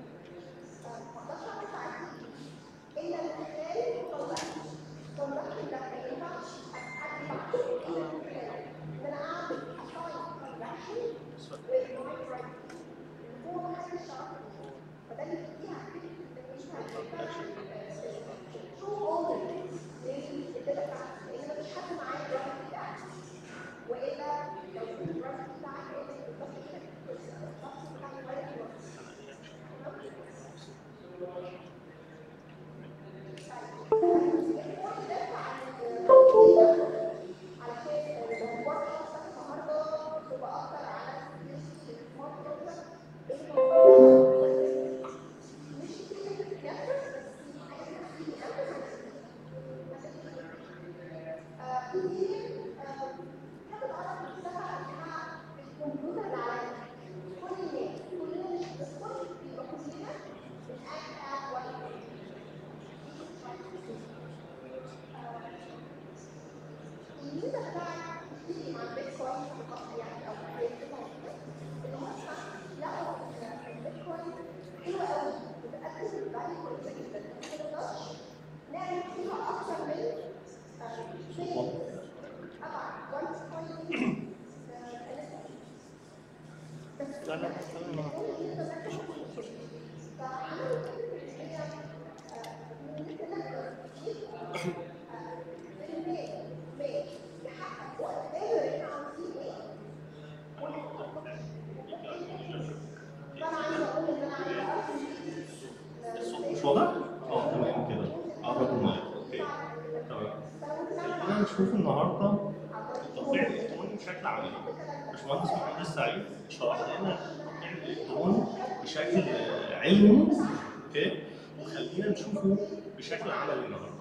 S2: مش واضح؟ تمام كده. قرب المايك. اوكي. تمام. خلينا نشوف النهارده التطبيق الالكتروني بشكل عملي. باشمهندس محمد السعيد شرح لنا التطبيق الالكتروني بشكل علمي. اوكي. وخلينا نشوفه بشكل عملي النهارده.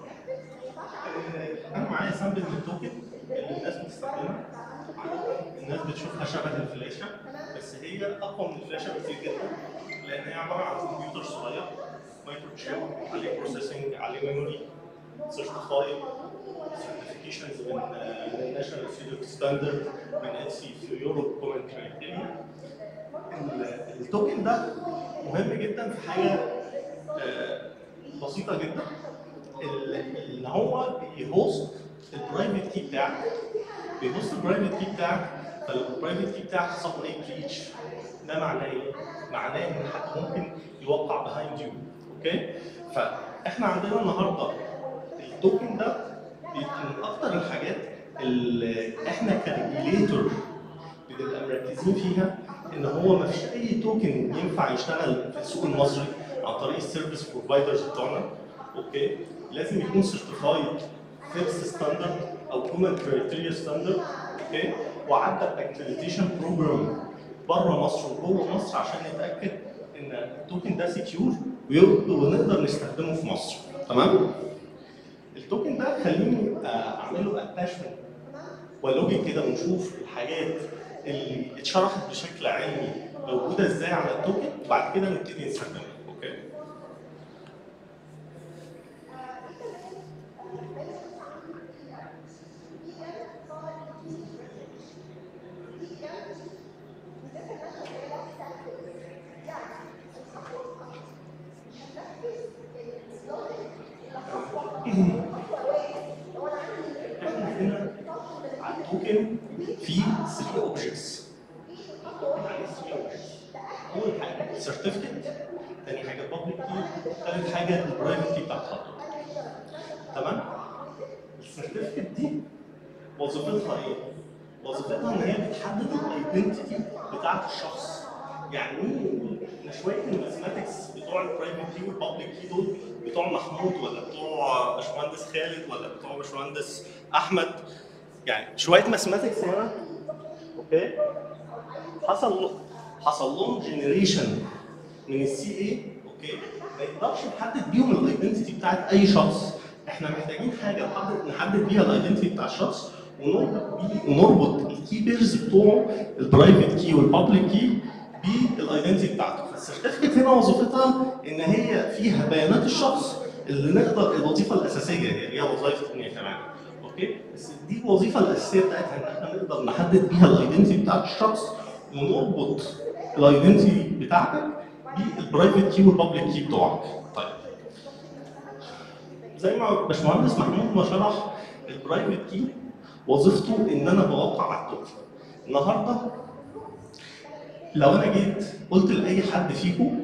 S2: انا معايا سامبل من التوكن اللي الناس بتستخدمها. الناس بتشوفها شبه الفلاشه بس هي اقوى من الفلاشه بكتير جدا لان هي عباره عن كمبيوتر صغير مايكرو تشيب عليه بروسيسنج عليه ميموري سيرتيفايد سيرتيفيكيشنز من الناشونال انستيتيوت ستاندرد من اتسي في يوروب كومن كريتيريا. التوكن ده مهم جدا في حاجه بسيطه جدا ان هو بيهوست البرايفت كي بتاعك. بيهوست البرايفت كي بتاعك فلو البرايفت كي بتاعك حصل له اي بريتش ده معناه ايه؟ معناه ان حد ممكن يوقع بيهايند يو. اوكي؟ فاحنا عندنا النهارده التوكن ده من اكتر الحاجات اللي احنا كريجيليتور بنبقى مركزين فيها ان هو ما فيش اي توكن ينفع يشتغل في السوق المصري عن طريق السيرفيس بروفايدرز بتوعنا. اوكي؟ لازم يكون سيرتيفايد فيكس ستاندرد او كومن كريتيريا ستاندرد. اوكي؟ وعدى باكتيفيتيشن بروجرام بره مصر وجوه مصر عشان نتاكد ان التوكن ده سكيور ونقدر نستخدمه في مصر. تمام؟ التوكن ده خليني اعمل له اتاشمنت ولوجي كده ونشوف الحاجات اللي اتشرحت بشكل علمي موجوده ازاي على التوكن وبعد كده نبتدي نستخدمها. اوكي؟ احنا هنا على التوكن في 3 اوبجكتس. يعني 3 اوبجكتس. اول حاجه سيرتيفيكت، ثاني حاجه بابليك كي، ثالث حاجه البرايفت كي بتاع الخطوه. تمام؟ السيرتيفيكت دي وظيفتها ايه؟ وظيفتها ان هي بتحدد الايدنتيتي بتاعت الشخص. يعني مين ان شويه الماثماتكس بتوع البرايفت كي والبابليك كي دول بتوع محمود ولا بتوع باشمهندس خالد ولا بتوع باشمهندس احمد؟ يعني شويه ماثماتكس هنا اوكي حصل لهم جنريشن من السي اي اوكي، ما يقدرش نحدد بيهم الايدنتيتي بتاعت اي شخص. احنا محتاجين حاجه نحدد بيها الايدنتيتي بتاع الشخص ونربط الكي بيرز بتوع البرايفت كي والبابليك كي بالايدنتيتي بتاعته. فالسيرتيفيكت هنا وظيفتها ان هي فيها بيانات الشخص اللي نقدر الوظيفه الاساسيه هي وظائف ثانيه كمان اوكي، بس دي الوظيفه الاساسيه بتاعتها ان احنا نقدر نحدد بيها الايدنتيتي بتاعت الشخص ونربط الايدنتيتي بتاعتك بالبرايفت كي والبابليك كي بتوعك. طيب زي ما باشمهندس محمود ما شرح، البرايفت كي وظيفته ان انا بوقع على التوكن. النهارده لو انا جيت قلت لاي حد فيكم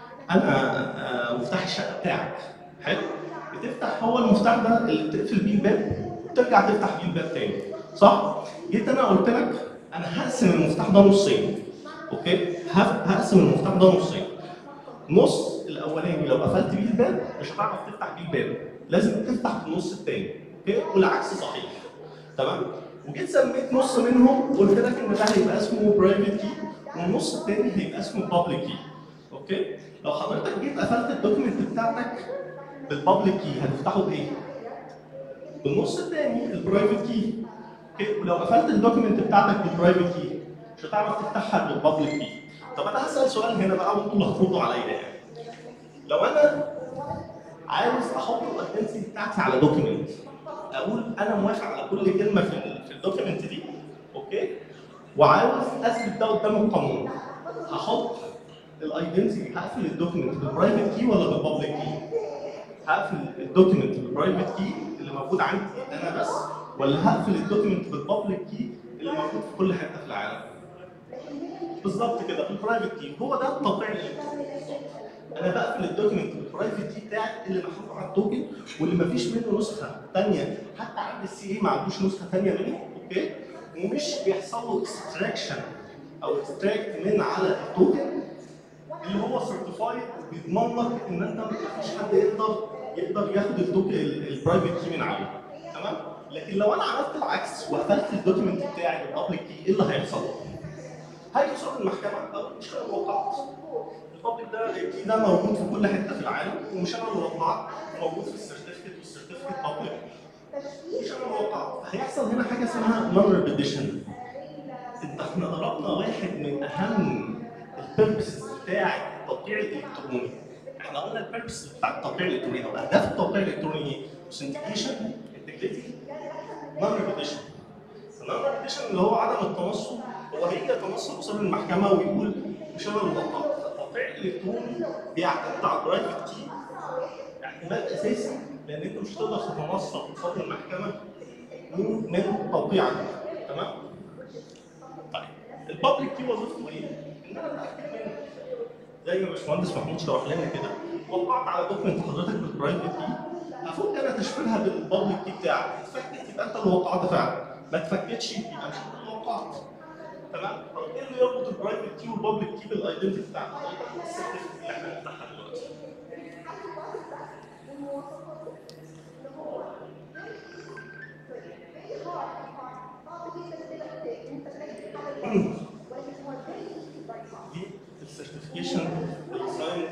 S2: انا مفتاح الشقه بتاعك حلو، بتفتح هو المفتاح ده اللي بتقفل بيه الباب وترجع تفتح بيه الباب تاني صح؟ جيت انا قلت لك انا هقسم المفتاح ده نصين اوكي؟ هقسم المفتاح ده نصين. نص الاولاني لو قفلت بيه الباب مش هتعرف تفتح بيه الباب، لازم تفتح بالنص الثاني اوكي؟ والعكس صحيح تمام؟ وجيت سميت نص منهم وقلت لك ان ده هيبقى اسمه برايفت كي والنص الثاني هيبقى اسمه بابليك كي اوكي؟ لو حضرتك جيت قفلت الدوكيمنت بتاعتك بالبابليك كي هتفتحه بايه؟ بالنص الثاني البرايفت كي اوكي؟ ولو قفلت الدوكيمنت بتاعتك بالبرايفت كي مش هتعرف تفتحها بالبابليك كي. طب انا هسال سؤال هنا بقى وانتوا هتردوا عليا يعني. لو انا عاوز احط الايدنتيتي بتاعتي على دوكيمنت، اقول انا موافق على كل كلمه في الدوكيمنت دي اوكي، وعاوز اثبت ده قدام القانون، هحط الايدنتيتي هقفل الدوكيمنت بالبرايفت كي ولا بالبابليك كي؟ هقفل الدوكيمنت بالبرايفت كي اللي موجود عندي انا بس، ولا هقفل الدوكيمنت بالبابليك كي اللي موجود في كل حته في العالم؟ بالظبط كده بالبرايفت كي، هو ده التوقيع الالكتروني. انا بقفل الدوكيمنت بالبرايفت كي بتاعي اللي محطوط على التوكن واللي مفيش منه نسخه ثانيه، حتى عند السي اي ما عندوش نسخه ثانيه منه اوكي، ومش بيحصل له اكستراكشن او اكستراكت من على التوكن اللي هو سيرتيفايد بيضمن لك ان انت مفيش حد يقدر ياخد التوكن البرايفت كي من عليه تمام؟ لكن لو انا عملت العكس وقفلت الدوكيمنت بتاعي بالبابليك كي ايه اللي هيحصل؟ هيوصل المحكمه او مش انا وقعت. البابليك ده موجود في كل حته في العالم ومش انا اللي وقعت، موجود في السيرتيفيكت والسيرتيفيكت بابليك مش انا اللي وقعت. هيحصل هنا حاجه اسمها نون ريبيتيشن. احنا ضربنا واحد من اهم البيربس بتاع التوقيع الالكتروني. احنا قلنا البيربس بتاع التوقيع الالكتروني او اهداف التوقيع الالكتروني اوثنتيكيشن انتجريتي نون ريبيتيشن. النون ريبيتيشن اللي هو عدم التنصل، هو هيجي يتنصل قصاد المحكمه ويقول مش انا اللي وقعت. التوقيع الالكتروني بيعتمد على البرايفت كي اعتماد اساسي، لان انت مش هتقدر تتنصل قصاد المحكمه من توقيعك تمام؟ طيب البابليك كي وظيفته ايه؟ ان انا اتاكد منه زي ما باشمهندس محمود شرح لنا كده، وقعت على دوكمنت حضرتك بالبرايفت كي، هفك انا تشفيرها بالبابليك كي بتاعك، اتفكت يبقى انت اللي وقعت فعلا، ما اتفكتش يبقى مش انت اللي وقعت تمام؟ طب ايه اللي يربط البرايفت كي والبابليك كي بالايدنتيتي بتاعتك؟ السيرتيفيكت اللي احنا هنفتحها دلوقتي. دي السيرتيفيكيشن اللي ساين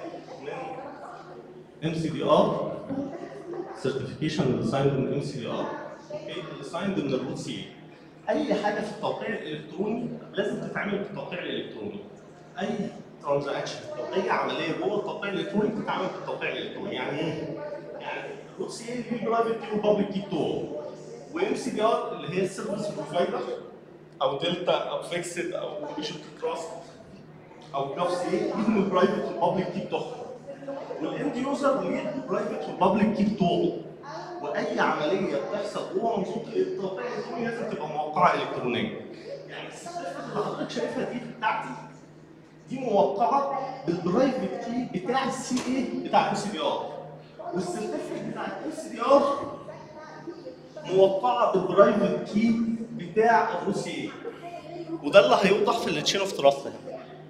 S2: من MCDR، سيرتيفيكيشن اللي ساين من MCDR اوكي، اللي ساين من الروت سي. اي حاجه في التوقيع الالكتروني لازم تتعمل بالتوقيع الالكتروني. اي ترانزاكشن او اي عمليه جوه التوقيع الالكتروني بتتعمل بالتوقيع الالكتروني. يعني ايه؟ يعني الروت سي ليه برايفت كي وبابليك كي بتوعه، وام سي دي ار اللي هي السيرفيس بروفايدر او دلتا او فيكسد او ايجيبت تراست او كاف سي ليهم البرايفت والبابليك كي بتوعهم، والاند يوزر ليه البرايفت والبابليك كي بتوعه. واي اي عمليه بتحصل جوه منظومه التوقيع الالكتروني لازم تبقى موقعه الكترونيا. يعني السيرتيفيكت اللي حضرتك شايفها دي بتاعتي دي موقعه بالبرايفت كي بتاع السي اي بتاع الام سي بي ار، والسيرتيفيكت بتاع الام سي بي ار موقعه بالبرايفت كي بتاع الرو سي اي. وده اللي هيوضح في التشين اوف تراست هنا.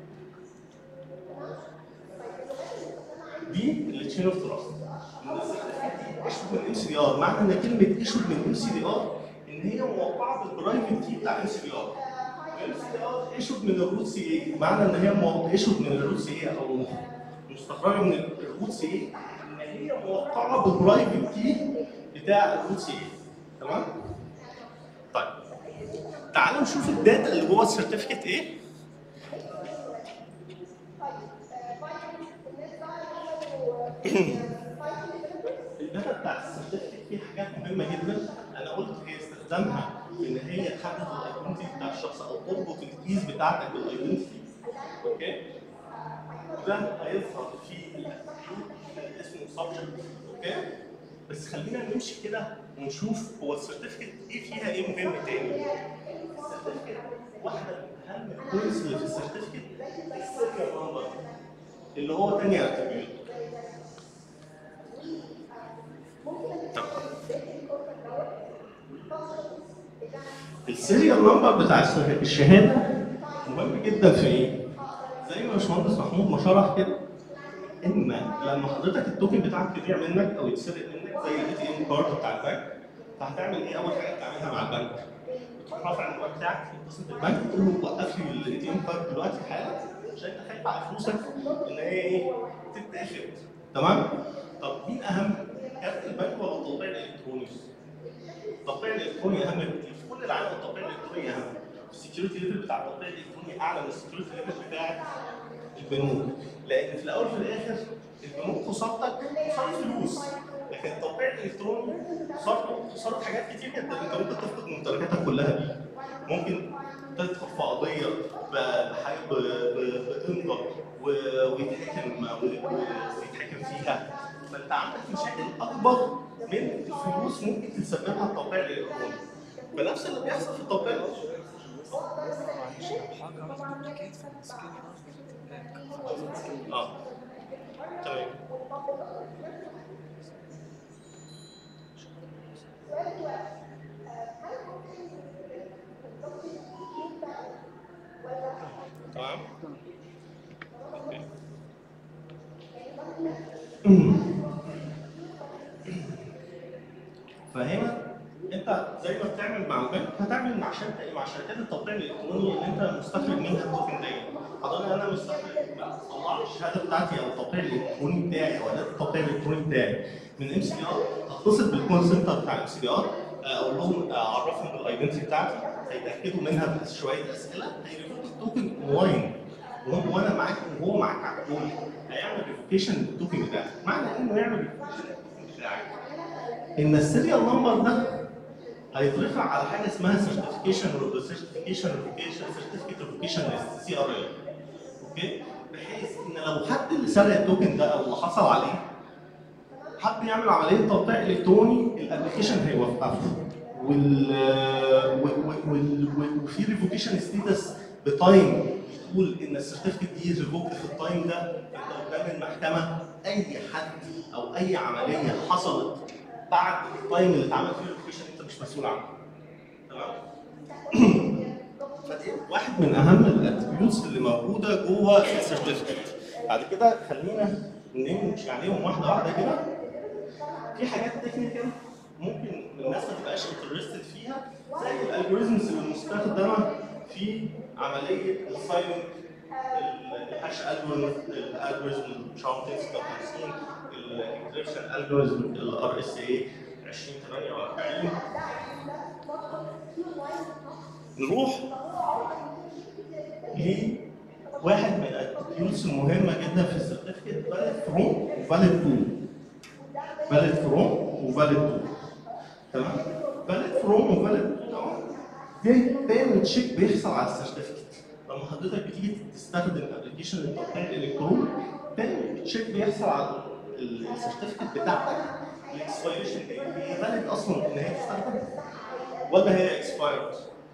S2: دي التشين اوف تراست. ايشود من ام سي بي ار، معنى ان كلمه ايشود من ام سي بي ار ان هي موقعه بالبرايفت كي بتاع ام سي بي ار. ام سي بي ار ايشود من الروت سي اي، معنى ان هي ايشود من الروت سي اي او مستخرجه من الروت سي اي ان هي موقعه بالبرايفت كي بتاع الروت سي اي. تمام؟ طيب تعالوا نشوف الداتا اللي جوه السيرتيفيكت ايه. الداتا بتاعت السيرتيفيكت فيها حاجات مهمه جدا. انا قلت هي استخدامها ان هي تحدد الايدنتي بتاع الشخص او تربط الكيز بتاعتك بالايدنتي. اوكي؟ وده هيظهر في الاتريبيوت اسمه سبجكت. اوكي؟ بس خلينا نمشي كده ونشوف هو السيرتيفيكت ايه فيها ايه مهم تاني. السيرتيفيكت واحده من اهم البوينتس اللي في السيرتيفيكت السيريال نمبر اللي هو تاني اتريبيوت. السيريال نمبر بتاع الشهاده مهم جدا في ايه؟ زي ما باشمهندس محمود ما شرح كده، ان لما حضرتك التوكن بتاعك يضيع منك او يتسرق منك زي الاي تي ام كارد بتاع البنك، فهتعمل ايه؟ اول حاجه بتعملها مع البنك تروح رافع الموبايل بتاعك تتصل بالبنك تقول له وقف لي الاي تي ام كارد دلوقتي حالا عشان انت خايف على فلوسك ان هي ايه؟ تتاخد. تمام؟ طب مين اهم؟ كارت البنك ولا التوقيع الالكتروني؟ التوقيع الالكتروني اهم بكتير، في كل العالم التوقيع الالكتروني اهم. السكيورتي ليفل بتاع التوقيع الالكتروني اعلى من السكيورتي ليفل بتاع البنوك، لان في الاول وفي الاخر البنوك خسارتك خساره فلوس، لكن التوقيع الالكتروني خساره حاجات كتير جدا. انت ممكن تفقد ممتلكاتك كلها بيه، ممكن تدخل في قضيه بحاجه بتنضر ويتحكم فيها، فانت عندك مشاكل اكبر من الفلوس ممكن تسببها التوقيع الالكتروني. فنفس اللي بيحصل في التوقيع تمام. تمام. فهنا انت زي ما بتعمل مع البنك هتعمل مع شركات التوقيع الالكتروني اللي انت مستخرج منها التوكن دي. حضرتك انا مستخرج طلعت الشهاده بتاعتي او التوقيع الالكتروني بتاعي او اداه التوقيع الالكتروني بتاعي من ام سي بي ار، هتصل بالكول سنتر بتاع ام سي بي ار اقول لهم اعرفهم بالايدنتي بتاعتي، هيتاكدوا منها بشويه اسئله، هيريفوك التوكن اونلاين وانا معاك وهو معاك على الكول، هيعمل ريفوكيشن للتوكن بتاعك. معنى انه يعمل ريفوكيشن للتوكن بتاعك ان السيريال نمبر ده هيترفع على حاجه اسمها سيرتيفيكيشن ريفوكيشن ليست سي ار ال. اوكي؟ بحيث ان لو حد اللي سرق التوكن ده او اللي حصل عليه حب يعمل عمليه توقيع الكتروني، الابلكيشن هيوقفه وفي ريفوكيشن ستيتس بتايم بتقول ان السيرتيفيكت دي ريفوكت في التايم ده. انت قدام المحكمه اي حد او اي عمليه حصلت بعد التايم اللي اتعمل فيه الريفوكيشن انت مش مسؤول عنه. تمام؟ فدي واحد من اهم الاتريبيوتس اللي موجوده جوه السيرتيفيكت. بعد كده خلينا نمشي عليهم واحده واحده كده. في حاجات تكنيكال ممكن الناس ما تبقاش انترستد فيها زي الالجوريزمز اللي مستخدمه في عمليه السايلنت الهاش الالجوريزم شاون 56 الانكريبشن الالجوريزم الار اس اي 2048. نروح لواحد من الاتريبيوتس المهمه جدا في السيرتيفيكت فاليد فروم وفاليد تو. فاليد فروم وفاليد تو. تمام؟ فاليد فروم وفاليد تو دي تاني تشيك بيحصل على السيرتيفيكت. لما حضرتك بتيجي تستخدم ابلكيشن للتوقيع الالكتروني تاني تشيك بيحصل على السيرتيفيكت بتاعتك الاكسبيريشن دي هي فاليد اصلا ان هي تستخدم ولا هي اكسبايرد؟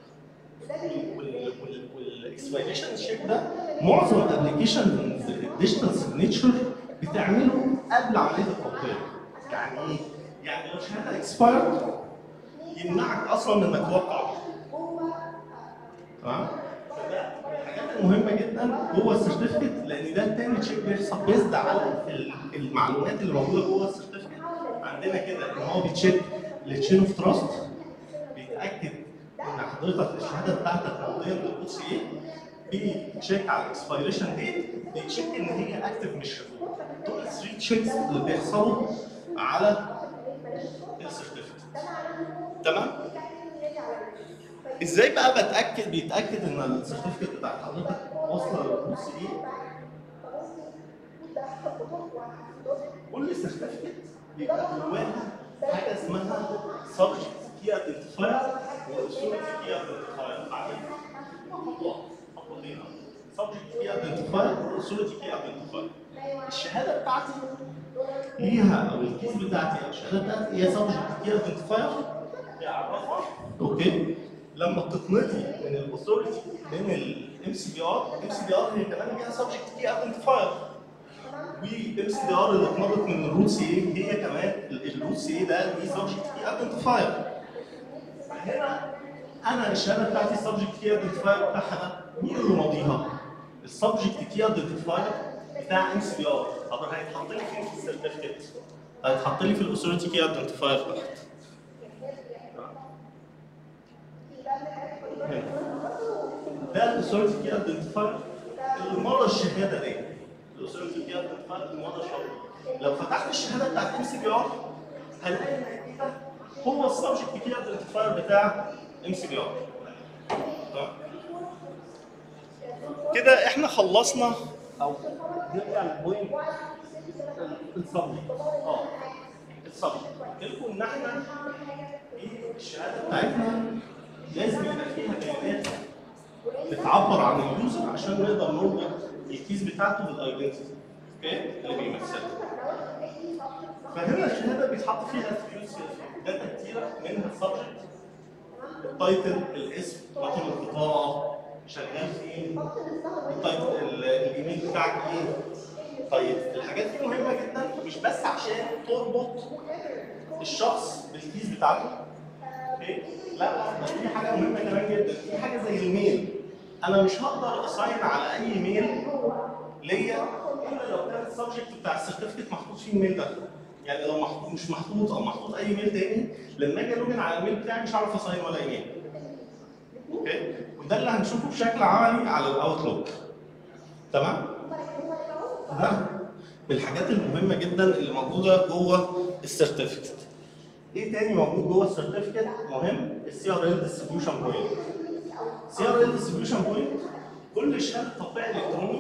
S2: والاكسبيريشن شيك ده معظم الابلكيشن الديجيتال سيجنتشر بتعمله قبل عمليه التوقيع. يعني ايه؟ يعني لو شهاده اكسبايرد يمنعك اصلا من انك توقع. تمام؟ فده الحاجات المهمه جدا جوه السيرتيفيكت، لان ده التاني تشيك بيحصل بيزد على المعلومات اللي موجوده جوه السيرتيفيكت. عندنا كده ان هو بيتشيك للتشين اوف تراست، بيتاكد ان حضرتك الشهاده بتاعتك مرضيه بالاو سي اي، بيتشيك على الاكسبيريشن ديت، بيتشيك ان هي اكتف مش ريفوك. دول الثري تشيكس اللي بيحصلوا على السيرتيفيكت. تمام؟ ازاي بقى بيتاكد ان السيرتيفيكت بتاع حضرتك واصله للاو سي اي؟ كل سيرتيفيكت بيبقى جواها حاجه اسمها سبجكت كي ايدنتيفاير واثوريتي كي ايدنتيفاير. بعدين خطوتين سبجكت كي ايدنتيفاير واثوريتي كي ايدنتيفاير. الشهاده بتاعتي ليها او الكيس بتاعتي او الشهاده بتاعتي هي سبجكت كي ايدنتيفاير يعرفها. اوكي؟ لما بتتنقي من الاثوريتي من الام سي بي ار، الام سي بي ار هي كمان ليها سبجكت كي ايدنتيفاير. والام سي بي ار اللي اتنقلت من الروت سي اي هي كمان الروت سي اي ده ليه سبجكت كي ايدنتيفاير. هنا انا الشهاده بتاعتي السبجكت كي ايدنتيفاير بتاعها ده مين اللي ماضيها؟ السبجكت كي ايدنتيفاير بتاع ام سي بي ار. طب هيتحط لي فين في السيرتيفيكت؟ هيتحط لي في الاثوريتي كي ايدنتيفاير تحت. ده الاثوريتي كي ايدنتيفاير اللي مضى الشهاده دي. الاثوريتي كي ايدنتيفاير اللي مضى الشهاده. لو فتحت الشهاده بتاعت ام سي بي ار هنلاقي ان ده هو السبجكت كي ايدنتيفاير بتاع ام سي بي ار. كده احنا خلصنا او نرجع للبوينت السبجكت. السبجكت قلت لكم ان احنا الشهاده بتاعتنا لازم يبقى فيها بيانات بتعبر عن اليوزر عشان نقدر نربط الكيس بتاعته بالايدنتيتي. اوكي؟ اللي بيمثلها. فهنا الشهاده بيتحط فيها اتريبيوتس داتا كتيره منها السبجكت، التايتل، الاسم، رقم البطاقه، شغال فين، التايتل، الايميل بتاعك ايه. طيب الحاجات دي مهمه جدا مش بس عشان تربط الشخص بالكيس بتاعته. اوكي؟ لا ده في حاجه مهمه كمان جدا، في حاجه زي الميل. انا مش هقدر اساين على اي ميل ليا الا لو كان السبجكت بتاع السيرتيفيكت محطوط فيه الميل ده. يعني لو مش محطوط او محطوط اي ميل تاني، لما اجي الوجن على الميل بتاعي مش هعرف اساين ولا ايميل. اوكي؟ وده اللي هنشوفه بشكل عملي على الاوتلوك. تمام؟ ده من الحاجات المهمه جدا اللي موجوده جوه السيرتيفيكت. ايه تاني موجود جوه السيرتيفيكت مهم؟ السي ار ال ديستريبيوشن بوينت. سي ار ال ديستريبيوشن بوينت كل شهاده توقيع الكتروني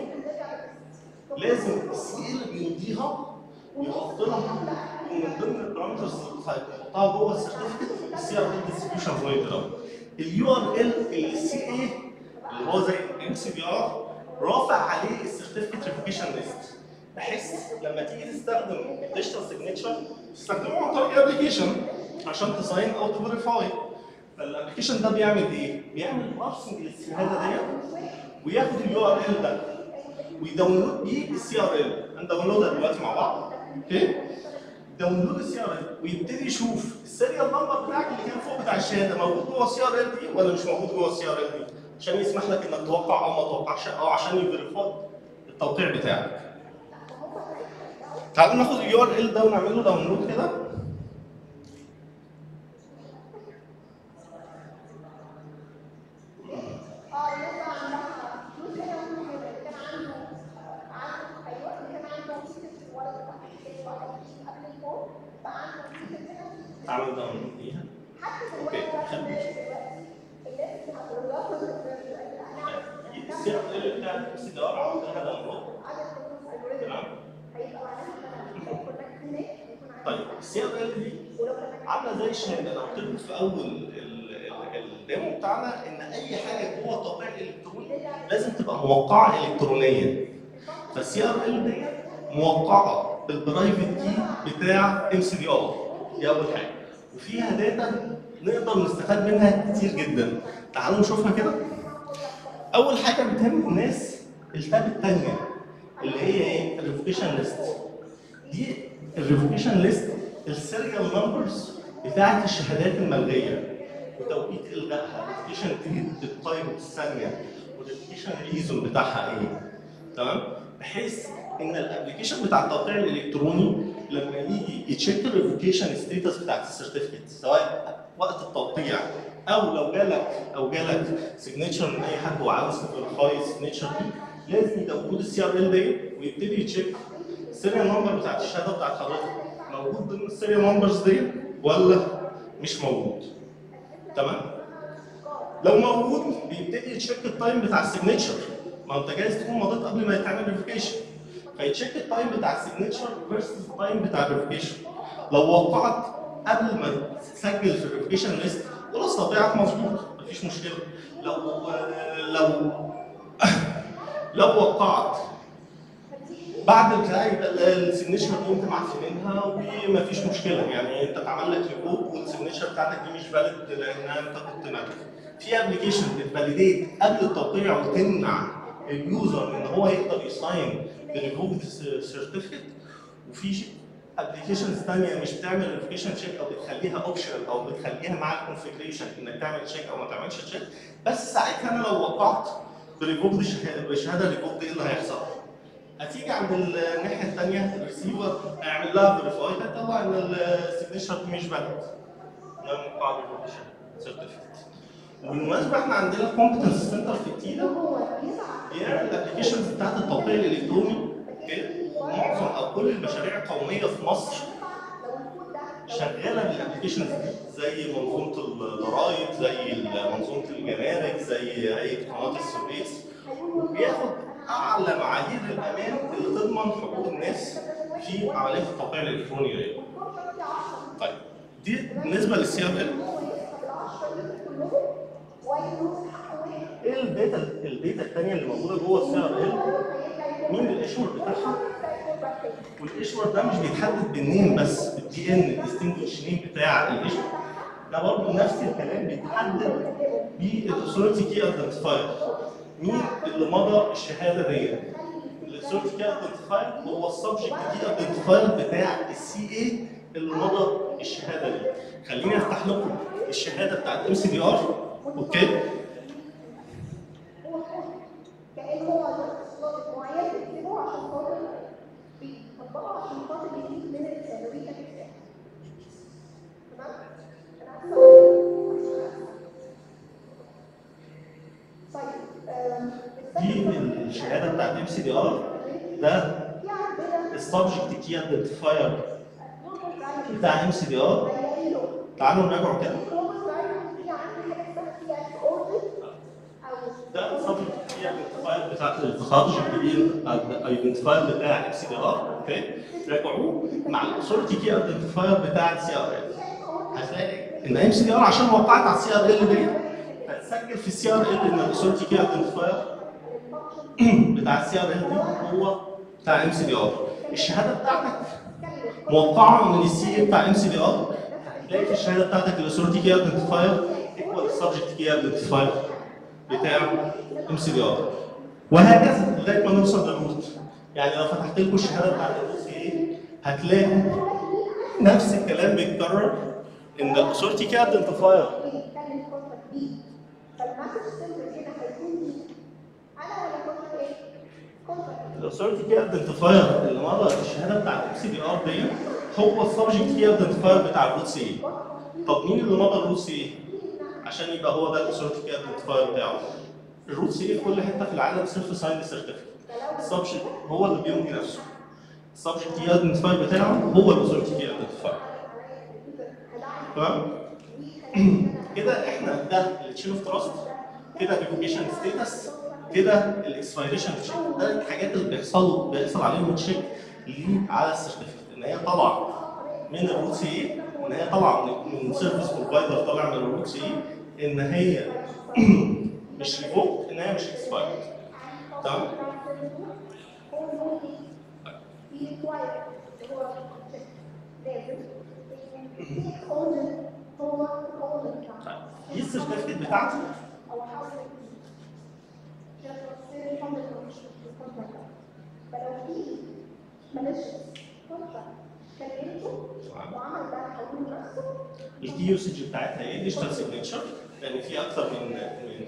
S2: لازم السي اللي بيمضيها يحط لها من ضمن البارامترز اللي هيحطها جوه السيرتيفيكت السي ار ال ديستريبيوشن بوينت ده. اليو ار ال اللي السي اي اللي هو زي ام سي بي ار رافع عليه السيرتيفيكت ريفيكيشن ليست، بحيث لما تيجي تستخدم الديجيتال سيجنتشر تستخدمه عن طريق الابلكيشن عشان تصاين او تفيريفاي. فالابلكيشن ده بيعمل ايه؟ بيعمل بارسنج للشهاده ديت وياخد اليو ار ال ده ويداونلود بيه السي ار ال. هنداونلودها دلوقتي مع بعض. اوكي؟ داونلود السي ار ال ويبتدي يشوف السيريال نمبر بتاعك اللي كان فوق بتاع الشهاده موجود جوه السي ار ال دي ولا مش موجود جوه السي ار ال دي، عشان يسمح لك انك توقع او ما توقعش او عشان يفيريفاي التوقيع بتاعك. تعالوا ناخد اليو ار ال ده ونعمل له داونلود كده. اعمل داونلود ليها. اوكي السي ار ال بتاع السي دي ار عملتها داونلود. تمام. طيب السي ار ال دي عامله زي الشهاده. انا قلت لكم في اول الديمو بتاعنا ان اي حاجه جوه التوقيع الالكتروني لازم تبقى موقعه الكترونيا. فالسي ار ال دي موقعه بالبرايفت كي بتاع ام سي بي ار. دي اول حاجه. وفيها داتا نقدر نستفاد منها كتير جدا. تعالوا نشوفها كده. اول حاجه بتهم الناس التاب الثانيه اللي هي ايه؟ الريفوكيشن ليست. دي الريفوكيشن ليست السيريال نمبرز بتاعت الشهادات الملغيه وتوقيت الغائها، الريفوكيشن ديت، التايم الثانيه، والريفوكيشن ريزون بتاعها ايه. تمام؟ بحيث ان الابلكيشن بتاع التوقيع الالكتروني لما يجي يتشيك الريفوكيشن ستيتس بتاعت السيرتيفيكت سواء وقت التوقيع او لو جالك سيجنتشر من اي حد وعاوز تفيريفاي السيجنتشر دي، لازم يدخل السي ار ال دي ويبتدي يتشيك السيريال نمبر بتاعت الشهاده بتاعت حضرتك موجود ضمن السيريال نمبرز دي ولا مش موجود. تمام؟ لو موجود بيبتدي يتشيك التايم بتاع السيجنتشر. ما انت جايز تكون مضيت قبل ما يتعمل فيريفيكيشن، فيتشيك التايم بتاع السيجنتشر فيرسز التايم بتاع الفيريفيكيشن. لو وقعت قبل ما تسجل في الفيريفيكيشن ليست خلاص توقيعك مظبوط مفيش مشكله. لو وقعت بعد بتاع يبقى السيجنتشر دي انت معفنينها ومفيش مشكله، يعني انت اتعمل لك ريفوك والسيجنتشر بتاعتك دي مش فاليد لانها انت كنت مالك. في ابلكيشن بتفاليديت قبل التوقيع وتمنع اليوزر ان هو يقدر يساين بريفوكد سيرتيفيكت، وفي ابلكيشنز ثانيه مش بتعمل ريفيكيشن تشيك او بتخليها اوبشنال او بتخليها مع الكونفيجريشن انك تعمل تشيك او ما تعملش تشيك. بس ساعتها انا لو وقعت بريفوكد بشهاده ريفوكد ايه اللي هيحصل؟ هتيجي عند الناحيه الثانيه الريسيفر هيعمل لها فيريفاي هيطلع ان السيجنتشر دي مش فاليد. ده موقع ريفوكيشن سيرتيفيكت. وبالمناسبه احنا عندنا كومبتنس سنتر في التيدا بيعمل الابلكيشنز بتاعت التوقيع الالكتروني. معظم او كل المشاريع القوميه في مصر شغاله بالابلكيشنز دي زي منظومه الضرايب، زي منظومه الجمارك، زي هيئه قناه السويس، وبياخد اعلى معايير الامان اللي تضمن حقوق الناس في عمليه التوقيع الالكتروني دي. طيب دي بالنسبه للسي ار ال. ايه الداتا الثانيه اللي موجوده جوه السي ار ال؟ مين الايشور بتاعها؟ والايشور ده مش بيتحدد بالنيم بس، بالدي ان الديستنجوش نيم بتاع الايشور ده برضه نفس الكلام بيتحدد بالاثوريتي كي ايدنتيفاير. مين اللي مضى الشهاده دي؟ الاثوريتي كي ايدنتيفاير هو السبجكت كي ايدنتيفاير بتاع السي اي اللي مضى الشهاده دي. خليني افتح لكم الشهاده بتاعت ام سي دي ار. اوكي؟ دي الشهاده بتاعت ام سي دي ار، ده السبجكت كي ايدنتيفاير بتاع ام سي دي ار. تعالوا نراجعه كده. ده السبجكت كي ايدنتيفاير بتاع الايدنتيفاير بتاع ام سي دي ار. اوكي؟ راجعوه مع الاثوريتي كي ايدنتيفاير بتاع السي ار ال. هتلاقي ان ام سي دي ار عشان وقعت على السي ار ال دي هتسجل في السي ار ال ان الاثوريتي كي ايدنتيفاير بتاع السي ار ال دي هو بتاع ام سي دي ار. الشهاده بتاعتك موقعه من السي اي بتاع ام سي دي ار، هتلاقي في الشهاده بتاعتك الاثوريتي كي ايدنتيفاير ايكوال السبجكت كي ايدنتيفاير بتاع ام سي دي ار، وهكذا لغايه ما نوصل للروت. يعني لو فتحت لكم الشهاده بتاعت الروت سي اي هتلاقوا نفس الكلام بيتكرر ان الاثوريتي كي ايدنتيفاير الاثوريتي كي ايدنتيفاير اللي مضى الشهاده بتاعت ام سي دي ار دي هو السبجكت كي ايدنتيفاير بتاع الروت سي اي. طب مين اللي مضى الروت سي اي؟ عشان يبقى هو ده الاثوريتي كي ايدنتيفاير بتاعه. الروت سي اي في كل حته في العالم سيلف سايند سيرتيفيكت. السبجكت هو اللي بيمضي نفسه. السبجكت كي ايدنتيفاير بتاعه هو الاثوريتي كي ايدنتيفاير. تمام؟ كده احنا ده التشين اوف تراست، كده الريفوكيشن ستيتس، كده الاكسبيريشن تشيك. ده الحاجات اللي بيحصل عليهم تشيك على السيرتيفيكت ان هي طالعه من الروت سي اي، ان هي طالعه من سيرفيس بروفايدر طالع من الروت سي اي، ان هي مش ريفوكت، ان هي مش اكسبايرد. تمام؟ دي السيرتيفيكت بتاعتي.
S3: فلو في مالش فرصه كلمته وعمل ده حلول نفسه.
S2: الكي يوسج بتاعتها ايه؟ ديجيتال سيجنتشر، لان في اكتر من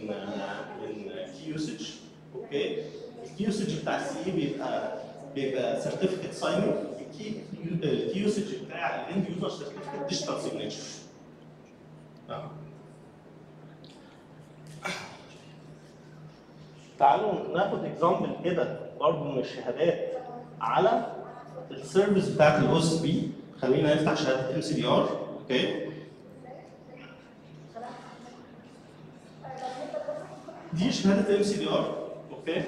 S2: كي يوسج. اوكي، الكي يوسج بتاع السي اي بيبقى سيرتيفيكت سايننج. الكي يوسج بتاع الاند يوزر سيرتيفيكت ديجيتال سيجنتشر. تعالوا ناخد اكزامبل كده برضه من الشهادات على السيرفيس بتاعت الاو اس بي. خلينا نفتح شهاده ام سي دي ار. اوكي، دي شهاده ام سي دي ار. اوكي،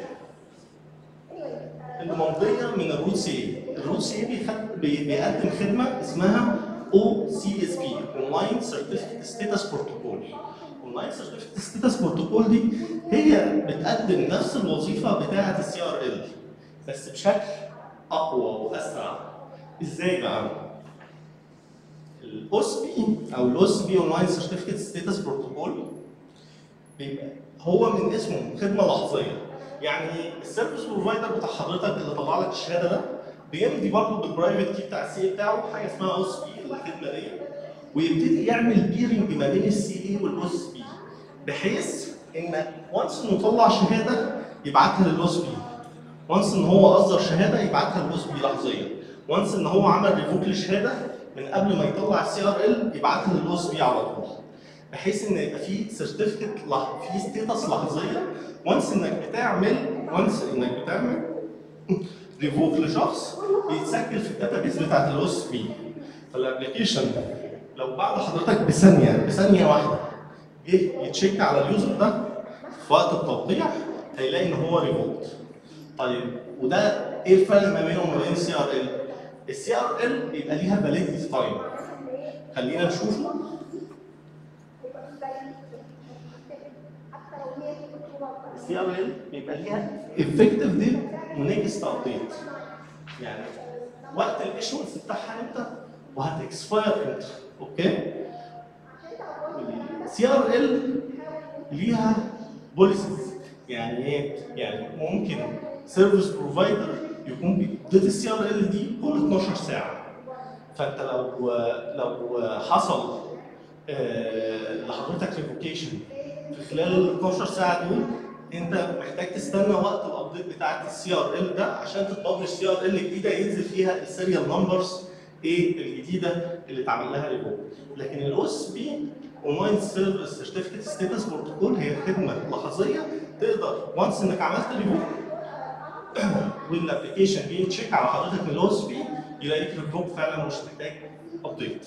S2: الممضيه من الروت سي. الروت سي بيقدم خدمه اسمها او سي اس بي، اونلاين سيرتيفيكت ستاتس بروتوكول. اونلاين سيرتيفيكت ستاتس بروتوكول دي هي بتقدم نفس الوظيفه بتاعه السي ار ال بس بشكل اقوى واسرع. ازاي بقى؟ الاو اس بي او الاو اس بي اونلاين سيرتيفيكت ستاتس بروتوكول بيبقى هو من اسمه خدمه لحظيه. يعني السيرفيس بروفايدر بتاع حضرتك اللي طلع لك الشهاده ده بيمضي برضه بالبرايفت كي بتاع السي اي بتاعه حاجه اسمها او اس بي الخدمه دي، ويبتدي يعمل بيرنج ما بين السي اي والاو اس بي، بحيث ان وانس انه طلع شهاده يبعتها للاو اس بي، وانس ان هو اصدر شهاده يبعتها للاو اس بي لحظيا، وانس ان هو عمل ريفوك للشهاده من قبل ما يطلع السي ار ال يبعتها للاو اس بي على طول، بحيث ان يبقى في سيرتيفيكت في ستيتس لحظيه. وانس انك بتعمل ريفوك لشخص بيتسجل في الداتابيز بتاعت الاو اس بي. فالابلكيشن لو بعد حضرتك بثانيه واحده جه يتشيك على اليوزر ده في وقت التوقيع هيلاقي ان هو ريفوكت. طيب وده ايه الفرق ما بينه وما بين السي ار ال؟ السي ار ال بيبقى ليها فاليديتي تايم. خلينا نشوفه. السي ار ال بيبقى ليها افكتيف ديت ونيكست ابديت، يعني وقت الايشونس بتاعها امتى وهتكسباير امتى. اوكي، السي ار ال ليها بوليسيز. يعني ايه؟ يعني ممكن سيرفيس بروفايدر يكون بيديت السي ار ال دي كل 12 ساعه. فانت لو حصل لحضرتك ريفوكيشن في خلال ال 12 ساعه دول، انت محتاج تستنى وقت الابديت بتاعت السي ار ال ده عشان تطبش سي ار ال جديده ينزل فيها السيريال نمبرز ايه الجديده اللي اتعمل لها ريفوك. لكن الاو اس بي اونلاين سيرفيس سيرتيفيكت ستاتس بروتوكول هي خدمه لحظيه تقدر وانس انك عملت ريفوك والابلكيشن بيتشيك على حضرتك من الاو اس بي يلاقيك ريفوك فعلا مش محتاج ابديت.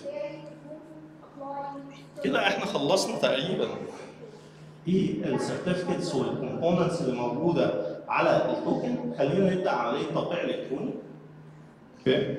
S2: كده احنا خلصنا تقريبا ايه السيرتيفيكتس والكومبوننتس اللي موجوده على التوكن. خلينا نبدا عمليه توقيع الكتروني. اوكي،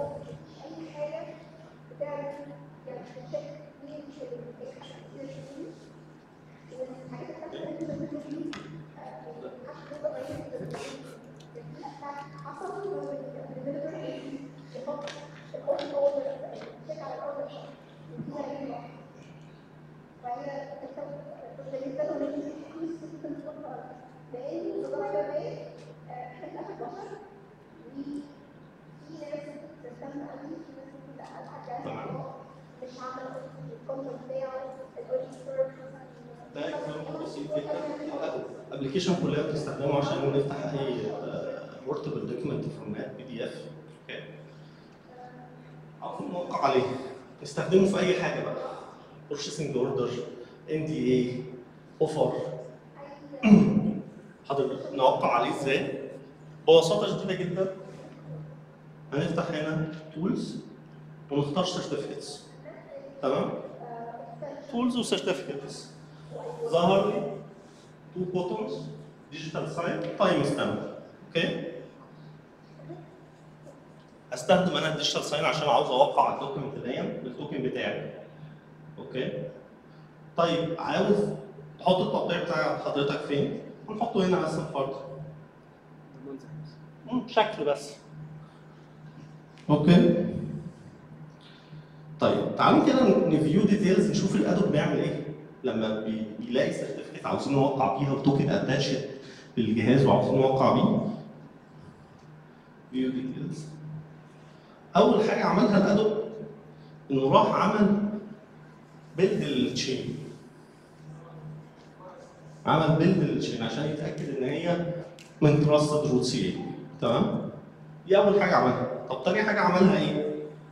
S2: ده اكزامبل بسيط جدا. الابلكيشن كلها بتستخدمه عشان نفتح اي بورتبل دوكيمنت فورمات PDF. اوكي، او نوقع عليه نستخدمه في اي حاجه بقى، بورشيسنج اوردر، NDA، اوفر. حضرتك نوقع عليه ازاي؟ ببساطه شديده جدا هنفتح هنا تولز ونختار سيرتيفيكتس. تمام؟ تولز وسيرتيفيكتس ظهر لي تو بوتونز ديجيتال ساين تايم ستامب. اوكي، استخدم انا الديجيتال ساين عشان عاوز اوقع الدوكيمنت دي بالتوكن بتاعي. اوكي، طيب عاوز تحط التوقيع بتاع حضرتك فين؟ هنحطه هنا مثلا فرض شكل بس. اوكي، طيب تعالوا كده نفيو ديتيلز نشوف الادوب بيعمل ايه لما بيلاقي سيرتيفيكت عاوزين نوقع بيها وتوكن اتاتشد بالجهاز وعاوزين نوقع بيه. فيو ديتيلز. اول حاجه عملها الادوب انه راح عمل بيلد للتشين. عمل بيلد للتشين عشان يتاكد ان هي من تراستد روت سي اي. تمام؟ دي اول حاجه عملها. طب تاني حاجه عملها ايه؟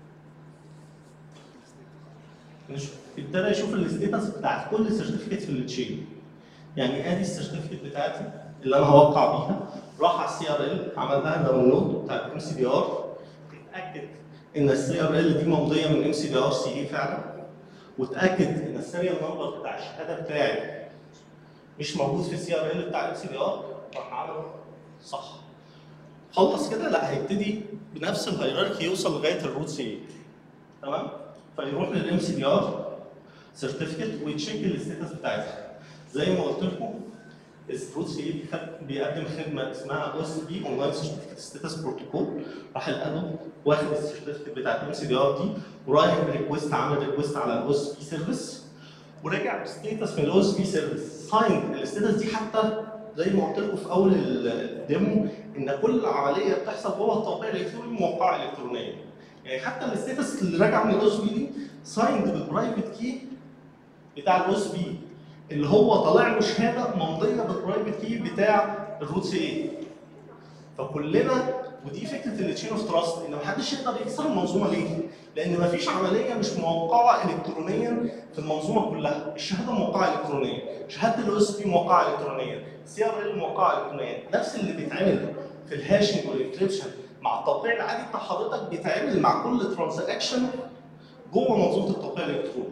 S2: ابتدى يشوف الستيتس بتاعت كل سيرتيفيكت في التشين. يعني ادي السيرتيفيكت بتاعتي اللي انا هوقع بيها، راح على السي ار ال عمل لها داونلود بتاع الام سي بي ار، اتاكد ان السي ار ال دي ممضيه من ام سي بي ار سي اي فعلا، واتاكد ان السيريال نمبر بتاع الشهاده بتاعي مش موجود في السي ار ال بتاع الام سي بي ار، راح عمله صح. خلص كده، لا هيبتدي بنفس الهيراركي يوصل لغايه الروت سي اي. تمام؟ فيروح للام سي بي ار سيرتيفيكت ويتشيك الستيتس بتاعتها. زي ما قلت لكم الروت سي اي بيقدم خدمه اسمها او اس بي اونلاين سيرتيفيكت ستيتس بروتوكول. راح الادوب واخد السيرتيفيكت بتاعت الام سي بي ار دي ورايح بريكوست، عامل ريكوست على الاو اس بي سيرفيس وراجع بستيتس من الاو اس بي سيرفيس. ساين الستيتس دي حتى زي ما قلت لكم في اول الديمو ان كل عمليه بتحصل جوه التوقيع الالكتروني موقعه الكترونيا. يعني حتى الستيتس اللي راجعه من الاو اس بي دي سايند بالبرايفت كي بتاع الاو اس بي اللي هو طالع له شهاده ممضيه بالبرايفت كي بتاع الروت سي اي. فكلنا، ودي فكره التشين اوف تراست، ان محدش يقدر يكسر المنظومه. ليه؟ لان مفيش عمليه مش موقعه الكترونيا في المنظومه كلها. الشهاده موقعه الكترونيا، شهاده الاو اس بي موقعه الكترونيا، سي ار ال موقعه الكترونيا. نفس اللي بيتعمل في الهاشنج والانكريبشن مع التوقيع العادي بتاع حضرتك بيتعمل مع كل ترانزاكشن جوه منظومه التوقيع الالكتروني.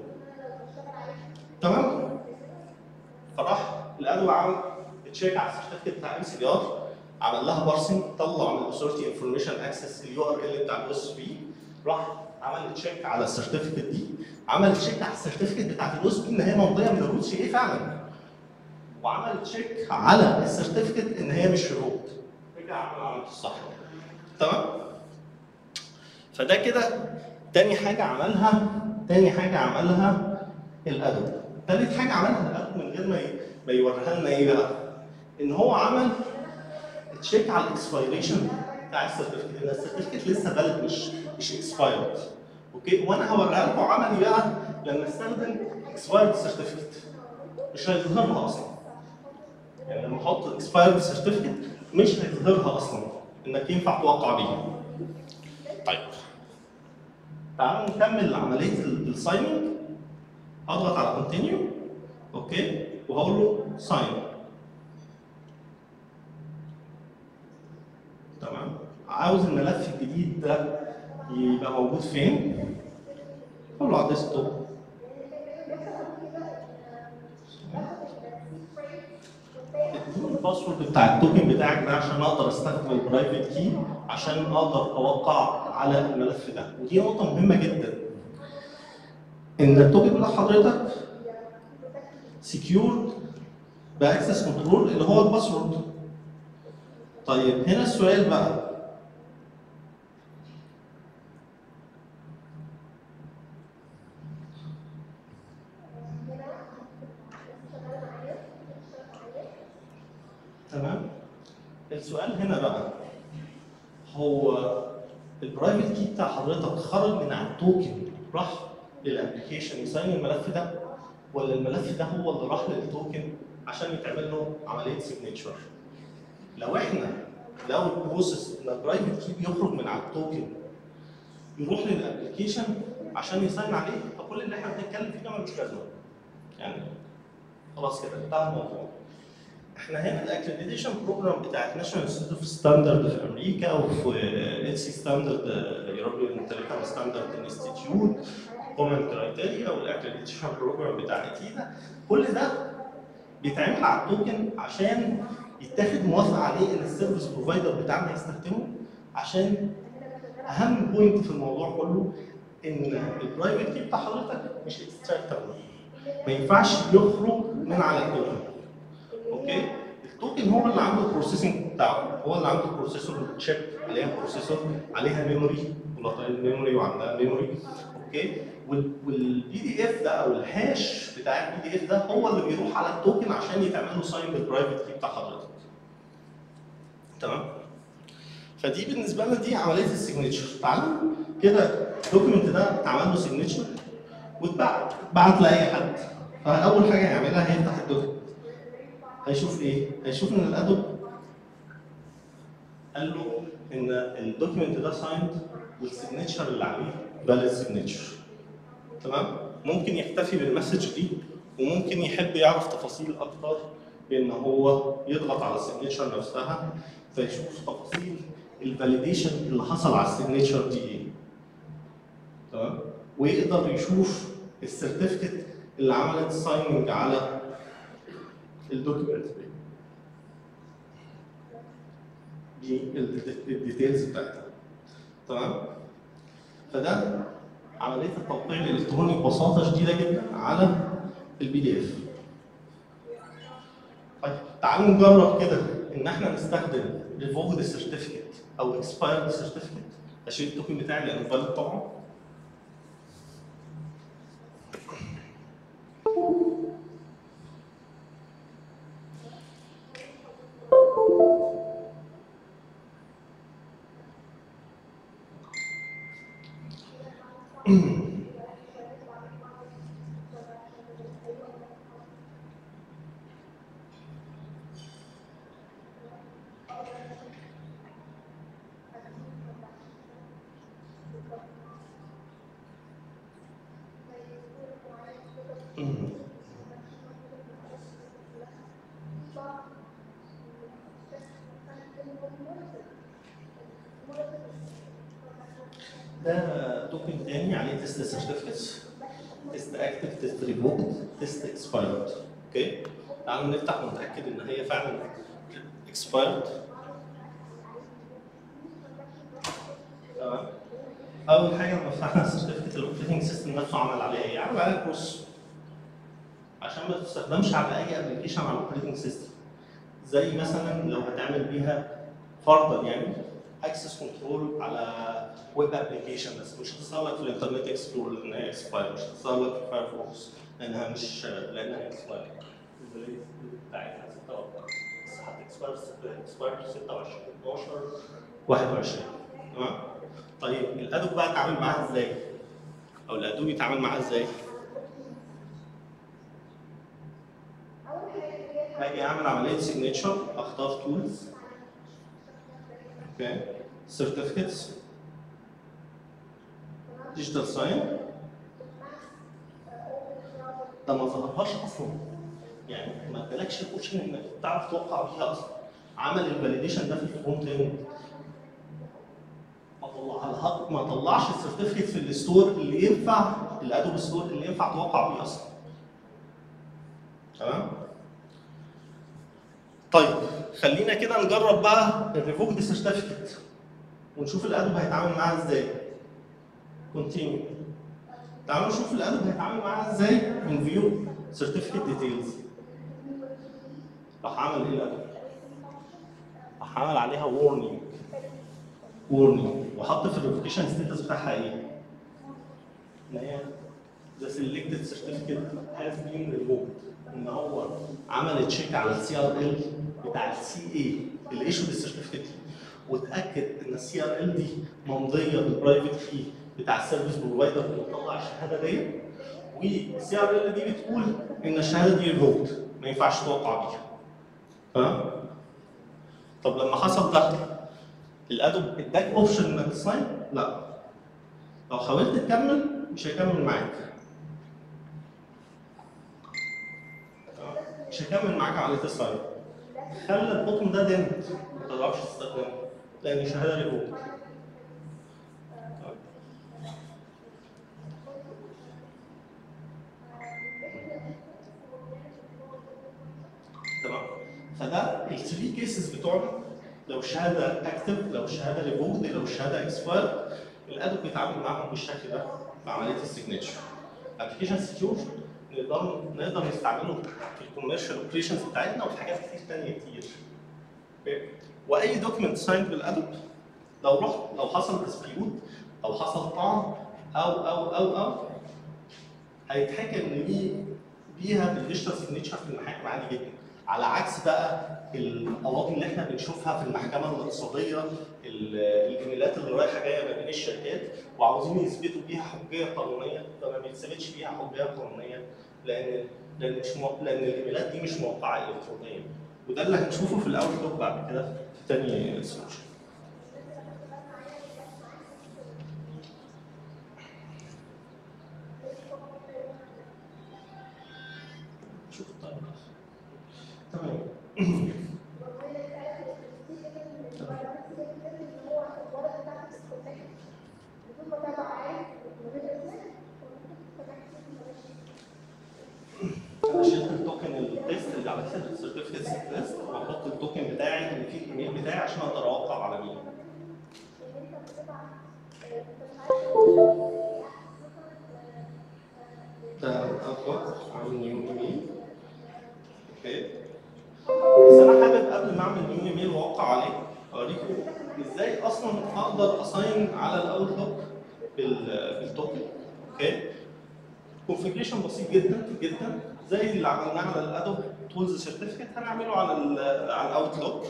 S2: تمام؟ فراح الادوب عمل تشيك على السيرتيفيكت بتاع ام سي بي ار، عمل لها بارسنج، طلع من الاثورتي انفورميشن اكسس اليو ار ال بتاع الاو اس بي، راح عمل تشيك على السيرتيفيكت دي، عمل تشيك على السيرتيفيكت بتاعت الاو اس بي ان هي ممضيه من الروت سي اي فعلا، وعمل تشيك على السيرتيفيكت ان هي مش روت. رجع عمل عملته الصح. تمام؟ فده كده تاني حاجه عملها الادوب. ثالث حاجه عملها الادوب من غير ما يوريها لنا ايه بقى؟ ان هو عمل تشيك على الاكسبيريشن بتاع السيرتيفيكت، ان السيرتيفيكت لسه فاليد مش اكسبايرد. اوكي؟ وانا هوريها لكم عملي بقى لما استخدم اكسبايرد سيرتيفيكت مش هيظهرها اصلا. يعني لما احط اكسبايرد سيرتيفيكت مش هيظهرها اصلا انك ينفع توقع بيها. طيب تعالوا نكمل عمليه السايننج. هضغط على كونتينيو. اوكي؟ وهقول له ساين. تمام؟ عاوز الملف الجديد ده يبقى موجود فين؟ اقول له على الديسكتوب. اديني الباسورد بتاع التوكن بتاعك ده عشان اقدر استخدم البرايفت كي عشان اقدر اوقع على الملف ده. ودي نقطة مهمة جدا. ان التوكن ده حضرتك سكيورد باكسس كنترول اللي هو الباسورد. طيب هنا السؤال بقى، تمام؟ السؤال هنا بقى هو البرايفت كي بتاع حضرتك خرج من على التوكن راح للابلكيشن يساين الملف ده، ولا الملف ده هو اللي راح للتوكن عشان يتعمل له عمليه سيجنتشر؟ لو البروسيس ان البرايفت كي بيخرج من على التوكن يروح للابلكيشن عشان يساين عليه، فكل اللي احنا بنتكلم فيه ده ملوش لازمه. يعني خلاص كده انتهى الموضوع. احنا هنا الاكريديشن بروجرام بتاعت ناشونال انستيتيوت اوف ستاندرد في امريكا وفي ال سي ستاندرد يوروبيان تيليكوم ستاندرد انستيتيوت كومن كرايتيريا والاكريديشن بروجرام بتاع اكيدا، كل ده بيتعمل على التوكن عشان يتاخد موافقه عليه ان السيرفيس بروفايدر بتاعنا يستخدمه. عشان اهم بوينت في الموضوع كله ان البرايفت كي بتاع حضرتك مش اكستراكتبل، ما ينفعش يخرج من على التوكن. اوكي؟ التوكن هو اللي عنده البروسيسنج بتاعه، هو اللي عنده البروسيسور تشيب اللي هي بروسيسور عليها ميموري، فولاتايل ميموري وعندها ميموري. اوكي؟ والبي دي اف ده او الهاش بتاع البي دي اف ده هو اللي بيروح على التوكن عشان يتعمل له ساين بالبرايفت كي بتاع حضرتك. تمام؟ فدي بالنسبه لنا دي عمليه السيجنتشر. تعالوا كده الدوكيمنت ده اتعمل له سيجنتشر واتبعت لاي حد. فاول حاجه هيعملها هيفتح الدوكيمنت. هيشوف ايه؟ هيشوف ان الادوب قال له ان الدوكيمنت ده سايند والسيجنتشر اللي عليه فاليد سيجنتشر. تمام؟ ممكن يكتفي بالمسج دي وممكن يحب يعرف تفاصيل اكتر بان هو يضغط على السيجنتشر نفسها فيشوف تفاصيل الفاليديشن اللي حصل على السيجنتشر دي ايه. تمام؟ ويقدر يشوف السيرتيفيكت اللي عملت سايننج على الدوكيمنت دي الديتيلز بتاعتها. تمام؟ فده عمليه التوقيع الالكتروني ببساطه شديده جدا على البي دي اف. طيب تعالوا نجرب كده ان احنا نستخدم ريفوكد سيرتيفيكت او اكسبايرد سيرتيفيكت. اشيل التوكن بتاعي لانه فاليد طبعا. ده توكن تاني عليه تيست سيرتيفيكتس، تيست اكتف، تيست ريفوكد، تيست اكسبايرد. اوكي؟ تعالوا نفتح ونتاكد ان هي فعلا اكسبايرد. تمام؟ اول حاجه لما فتحنا السيرتيفيكت الاوبريتنج سيستم نفسه عمل عليها ايه؟ عمل عليها كروس عشان ما تستخدمش على اي ابلكيشن على الاوبريتنج سيستم. زي مثلا لو هتعمل بيها فرضا يعني اكسس كنترول على ويب ابلكيشن بس مش هتظهر لك في الانترنت اكسبلور لانها اكسباير، مش هتظهر لك في فايرفوكس لانها اكسباير. الفاليديتي بتاعتها 6 بس هتكسباير 26 12 21. تمام؟ طيب الادوب بقى اتعامل معاها ازاي؟ او الادوب يتعامل معاها ازاي؟ هاجي اعمل عمليه سيجنتشر، اختار تولز، اوكي، سيرتيفيكتس، ديجيتال ساين. ده ما ظهرهاش اصلا، يعني ما ادالكش الاوبشن انك تعرف توقع بيها اصلا. عمل الفاليديشن ده في الفرونت اند، ما طلعش السيرتيفيكت في الستور اللي ينفع الادوب ستور اللي ينفع توقع بيه اصلا. تمام؟ طيب خلينا كده نجرب بقى الريفوكد سيرتيفيكت ونشوف الادوب هيتعامل معاها ازاي. كونتينيو. تعالوا نشوف الادوب هيتعامل معاها ازاي من فيو سيرتيفيكت ديتيلز. راح عمل ايه الادوب؟ راح عمل عليها وورنينج وحط في الريفوكيشن ستيتس بتاعها ايه؟ ان هي the selected certificate has been revoked. ان هو عمل تشيك على السي ار ال بتاع السي اي اللي ايشود السيرتيفيكت واتاكد ان السي ار ال دي ممضيه بالبرايفت كي بتاع السيرفيس بروفايدر اللي مطلع الشهاده ديت، والسي ار ال دي بتقول ان الشهاده دي ريفوكد ما ينفعش توقع بيها. تمام؟ طب لما حصل ده الادوب اداك اوبشن انك تساين؟ لا. لو حاولت تكمل مش هيكمل معاك. مش هيكمل معاك عمليه الساين. خلى البوتن ده ديمت ما تقدرش تستخدمه لان الشهاده ريفوكد. تمام؟ فده الثري كيسز بتوعنا، لو الشهاده اكتف، لو الشهاده ريفوكد، لو الشهاده اكسباير، الادوب بيتعامل معاهم بالشكل ده في عمليه السيجنتشر. ابلكيشن سكيور نقدر نستعمله في الكوميرشال اوبريشنز بتاعتنا وفي حاجات كتير ثانيه كتير. واي دوكيمنت سايند بالادوب لو حصل ديسبيوت او حصل طعن او هيتحكم بيها بالديجيتال سيجنتشر في المحاكم عادي جدا، على عكس بقى القواضي اللي احنا بنشوفها في المحكمه الاقتصاديه، الايميلات اللي رايحه جايه ما بين الشركات وعاوزين يثبتوا بيها حجيه قانونيه، فما بيتثبتش بيها حجيه قانونيه لان الايميلات دي مش موقعه الكترونيه، وده اللي هنشوفه في الاوتلوك بعد كده في تاني سولوشن. شوف الطيب. تمام. انا شلت التوكن التيست اللي على السيرتيفيكت تيست واحط التوكن بتاعي اللي فيه الايميل بتاعي عشان اقدر اوقع على مين. ده اطلق اعمل نيو ايميل. اوكي. بس انا حابب قبل ما اعمل نيو ايميل واوقع عليه اوريكم ازاي اصلا اقدر اساين على الاوتلوك بالتوكن. اوكي. كونفيجريشن بسيط جدا جدا زي اللي عملناه على الادوب تولز سيرتيفيكت هنعمله على الاوتلوك.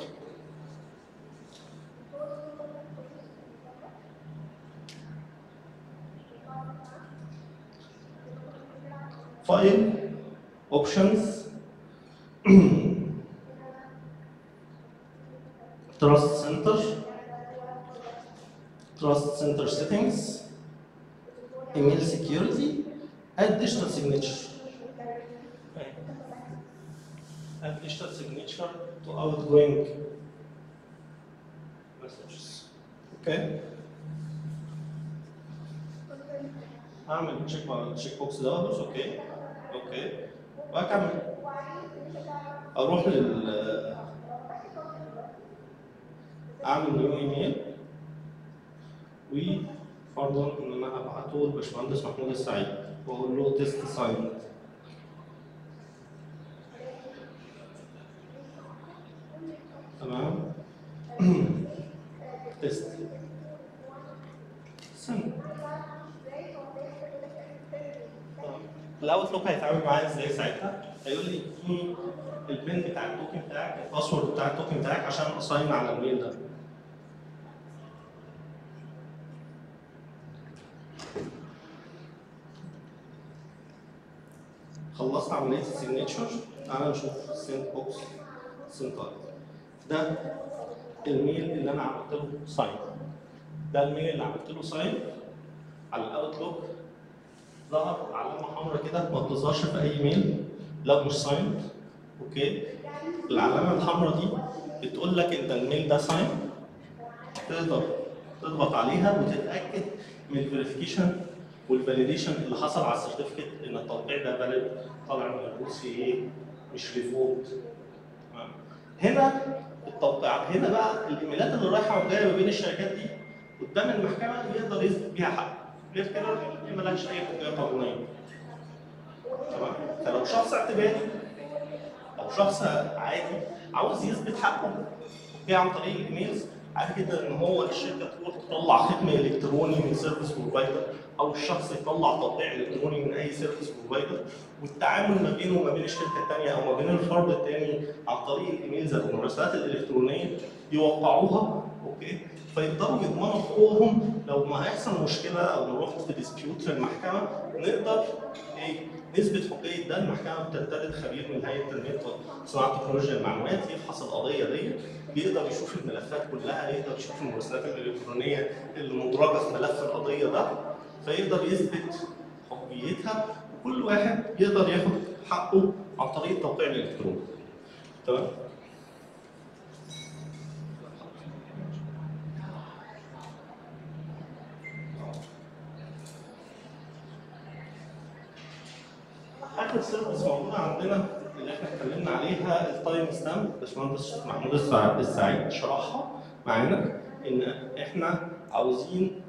S2: فايل اوبشنز تراست سنتر سيتنجز ايميل سكيورتي add digital signature. Add digital signature to outgoing messages. Okay. اعمل تشيك على التشيك بوكس ده وادوس اوكي. اوكي. واكمل. اروح اعمل نيو ايميل وفرضا ان انا هبعته للباشمهندس محمود السعيد واقول له تيست ساين. تمام. تيست سن. الاوتلوك هيتعامل معايا ازاي ساعتها؟ هيقول لي اديني البين بتاع التوكن بتاعك، الباسورد بتاع التوكن بتاعك عشان اساين على الميل ده. خلصت عمليه السيجنتشر. تعالى نشوف سنت بوكس سنتايب. ده الميل اللي انا عملت له ساين. ده الميل اللي عملت له ساين على الاوتلوك. ظهر علامه حمراء كده ما بتظهرش في اي ميل لو مش ساين. اوكي. العلامه الحمراء دي بتقول لك ان الميل ده ساين. تقدر تضغط عليها وتتاكد من الفيريفيكيشن والفاليديشن اللي حصل على السيرتيفيكت ان التوقيع ده فاليد طالع من الروت سي اي مش ريفوكد. هنا التوقيع هنا بقى الايميلات اللي رايحه وجايه ما بين الشركات دي قدام المحكمه يقدر يثبت بيها حق. غير كده دي مالهاش اي حجيه قانونيه. تمام؟ فلو شخص اعتباري او شخص عادي عاوز يثبت حقه جاي عن طريق الايميلز، عادي جدا ان هو الشركه تروح تطلع ختم الكتروني من سيرفيس بروفايدر او الشخص يطلع توقيع الكتروني من اي سيرفيس بروفايدر، والتعامل ما بينه وما بين الشركه الثانيه او ما بين الفرد الثاني عن طريق الايميلز او المراسلات الالكترونيه يوقعوها. اوكي. فيقدروا يضمنوا حقوقهم لو ما هيحصل مشكله او نروح في ديسبيوت في المحكمه نقدر نثبت حقيه ده. المحكمه بترتد خبير من هيئه تنميه صناعه تكنولوجيا المعلومات يفحص القضيه دي، بيقدر يشوف الملفات كلها، يقدر يشوف المراسلات الالكترونيه اللي مدرجه في ملف القضيه ده، فيقدر يثبت حقيتها وكل واحد يقدر ياخد حقه عن طريق التوقيع الالكتروني. تمام؟ اخر سيرفيس موجوده عندنا اللي احنا اتكلمنا عليها التايم ستامب. باشمهندس محمود السعيد شرحها معانا ان احنا عاوزين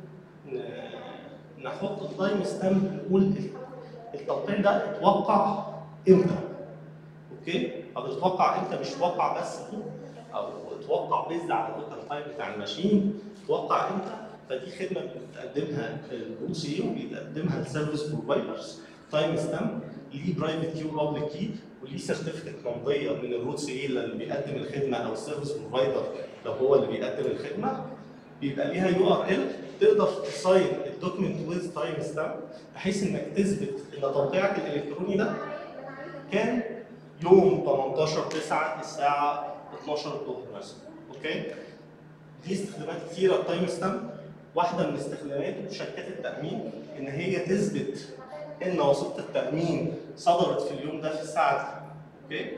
S2: نحط التايم ستامب نقول التوقيع ده اتوقع امتى. اوكي؟ او اتوقع امتى، مش اتوقع بس او اتوقع بيز على اللوكال تايم بتاع الماشين، اتوقع امتى. فدي خدمه بتقدمها الروت سي اي وبيقدمها السيرفيس بروفايدرز. تايم ستامب ليه برايفت كي وبابليك كي وليه سيرتيفيكت ممضيه من الروت سي اي اللي بيقدم الخدمه او السيرفيس بروفايدر لو هو اللي بيقدم الخدمه. بيبقى ليها يو ار ال تقدر تساين الدوكيمنت ويز تايم ستامب بحيث انك تثبت ان توقيعك الالكتروني ده كان يوم 18/9 الساعه 12 الظهر مثلا. اوكي؟ دي استخدامات كثيره التايم ستامب. واحده من استخداماته في شركات التامين ان هي تثبت ان وثيقه التامين صدرت في اليوم ده في الساعه دي. اوكي؟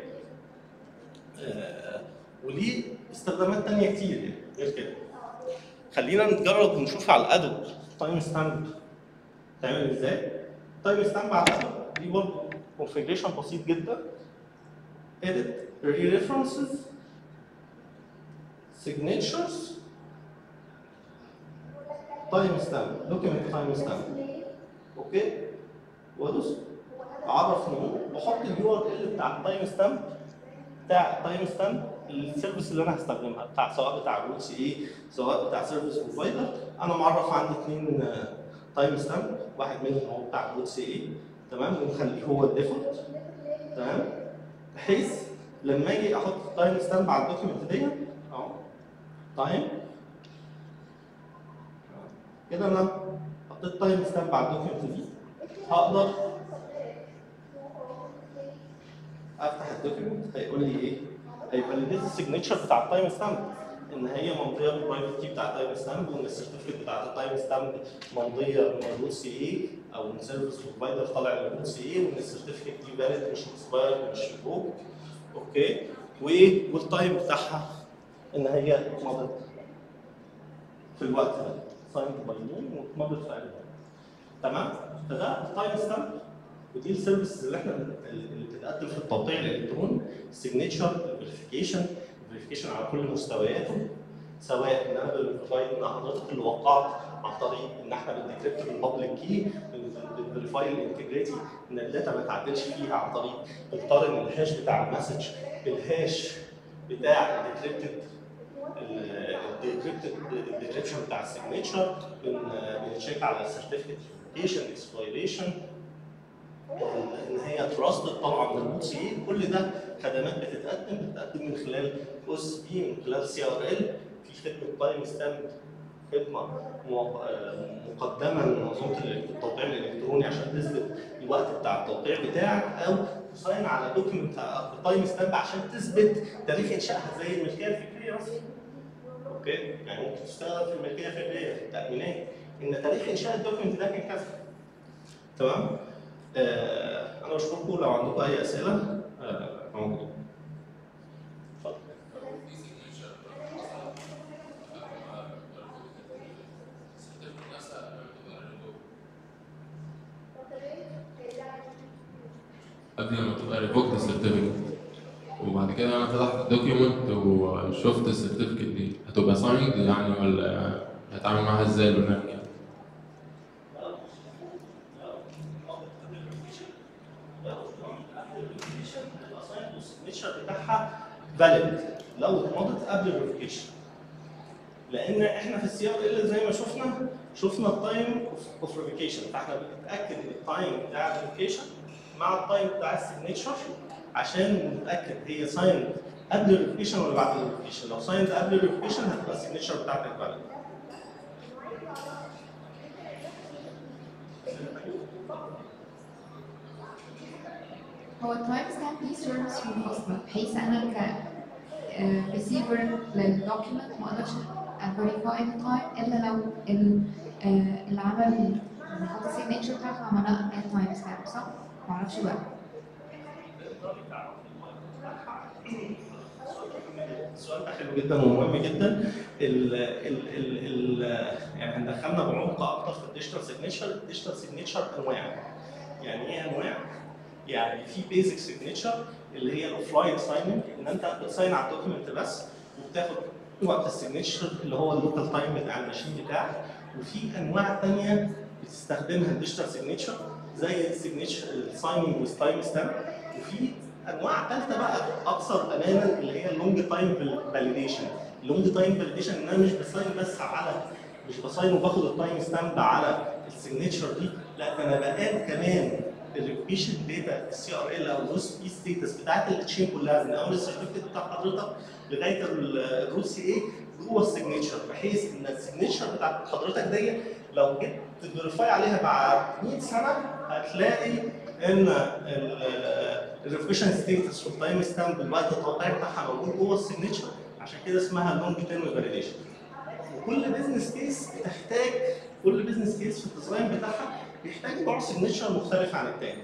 S2: وليه استخدامات ثانيه كتير يعني غير كده. خلينا نجرب ونشوف على الادوب تايم ستامب تعمل ازاي. تايم ستامب على الادوب دي برضه كونفيجريشن بسيط جدا. edit references signatures تايم ستامب دوكيمنت تايم ستامب. اوكي؟ وادوس اعرف نمو واحط اليو ار ال بتاع التايم ستامب بتاع التايم ستامب السيرفيس اللي انا هستخدمها سواء بتاع الروت سي اي سواء بتاع سيرفيس بروفايدر. انا معرف عندي 2 تايم ستامب، واحد منهم هو بتاع الروت سي اي تمام ومخليه هو الديفولت تمام بحيث لما اجي احط التايم ستامب على الدوكيمنت دي اهو تايم كده انا حطيت تايم ستامب على الدوكيمنت دي هقدر افتح الدوكيمنت هيقول لي ايه؟ هيفاليديت السيجنتشر بتاع التايم ستامب ان هي ممضيه بالبرايفت كي بتاع التايم ستامب وان السيرتيفيكت بتاعت التايم ستامب ممضيه من الروت سي اي او من سيرفيس بروفايدر طالع من الروت سي اي وان السيرتيفيكت دي فاليد مش اكسبايرد مش ريفوك. اوكي؟ والتايم بتاعها ان هي اتمضت في الوقت ده سايند باي نون واتمضت في اي وقت. تمام؟ فده التايم ستامب ودي السيرفيس اللي احنا اللي بتتقدم في التوقيع الالكتروني السيجنتشر الفيريفيكيشن على كل مستوياته سواء ان انا بفيريفاي ان حضرتك اللي وقعت عن طريق ان احنا بنديكريبت بالبابليك كي بنفيريفاي الانتجريتي ان الداتا ما تعدلش فيها عن طريق بنقارن الهاش بتاع المسج بالهاش بتاع الديكريبشن بتاع السيجنتشر بنتشيك على السيرتيفيكت فيريفيكيشن اكسبلويشن ان هي تراستد طبعا من الروت سي اي. كل ده خدمات بتتقدم من خلال اس بي من خلال سي ار ال. في خدمه تايم ستامب خدمه مقدمه من منظومه التوقيع الالكتروني عشان تثبت الوقت بتاع التوقيع بتاعك او تصين على دوكيمنت تايم ستامب عشان تثبت تاريخ انشائها زي الملكيه الفكريه مثلا. اوكي؟ يعني ممكن تشتغل في الملكيه الفكريه في التامينات ان تاريخ انشاء الدوكيمنت ده كان كذا. تمام؟ أنا بشكركم لو عندكم أي أسئلة موجودة. اتفضل.
S4: قبل ما تبقى ريفوكت السيرتيفيكت وبعد كده انا فتحت الدوكيومنت وشفت السيرتيفيكت دي هتبقى سايند يعني ولا هتعامل معاها ازاي البرنامج يعني؟
S2: السيجنتشر بتاعها فاليد لو اتمضت قبل الفيريفيكيشن لان احنا في السي ار ال زي ما شفنا التايم اوف فيريفيكيشن فاحنا بنتاكد ان التايم بتاع الفيريفيكيشن مع التايم بتاع السيجنتشر عشان نتاكد هي سايند قبل الفيريفيكيشن ولا بعد الفيريفيكيشن. لو سايند قبل الفيريفيكيشن هتبقى السيجنتشر بتاعتك فاليد.
S5: هو التايم ستامب دي سيرفيس منفصله بحيث انا ك ريسيفر للدوكيمنت ما اقدرش افيريفاي التايم الا لو اللي عمل حط السيجنتشر بتاعته عملها تايم ستامب صح؟ معرفش بقى.
S2: السؤال ده حلو جدا ومهم جدا. يعني احنا دخلنا بعمق اكتر في الديجيتال سيجنتشر. الديجيتال سيجنتشر انواع. يعني ايه انواع؟ يعني في بيزك سيجنتشر اللي هي الاوفلاين سايننج ان انت بتساين على الدوكيمنت بس وبتاخد وقت السيجنتشر اللي هو اللوكال تايم بتاع الماشين بتاعك. وفي انواع ثانيه بتستخدمها الديجيتال سيجنتشر زي السيجنتشر السايننج وذ تايم ستامب. وفي انواع ثالثه بقى اكثر امانا اللي هي اللونج تايم فاليديشن. اللونج تايم فاليديشن ان انا مش بساين بس على مش بصين وباخد التايم ستامب على السيجنتشر دي، لا ده انا بقاد كمان الريكوجنيشن داتا السي ار ال او الروس بي ستيتس بتاعت التشين كلها من اول السيرتيفيكت بتاع حضرتك لغايه الروت سي اي جوه السيجنتشر، بحيث ان السيجنتشر بتاعت حضرتك دي لو جيت تفيريفاي عليها بعد 100 سنه هتلاقي ان الريكوجنيشن ستيتس والتايم ستامب الوقت الطبيعي بتاعها موجود جوه السيجنتشر، عشان كده اسمها لونج تيرم فاليديشن. وكل بزنس كيس بتحتاج، كل بزنس كيس في الديزاين بتاعها بيحتاج نوع سيجنتشر مختلف عن الثاني.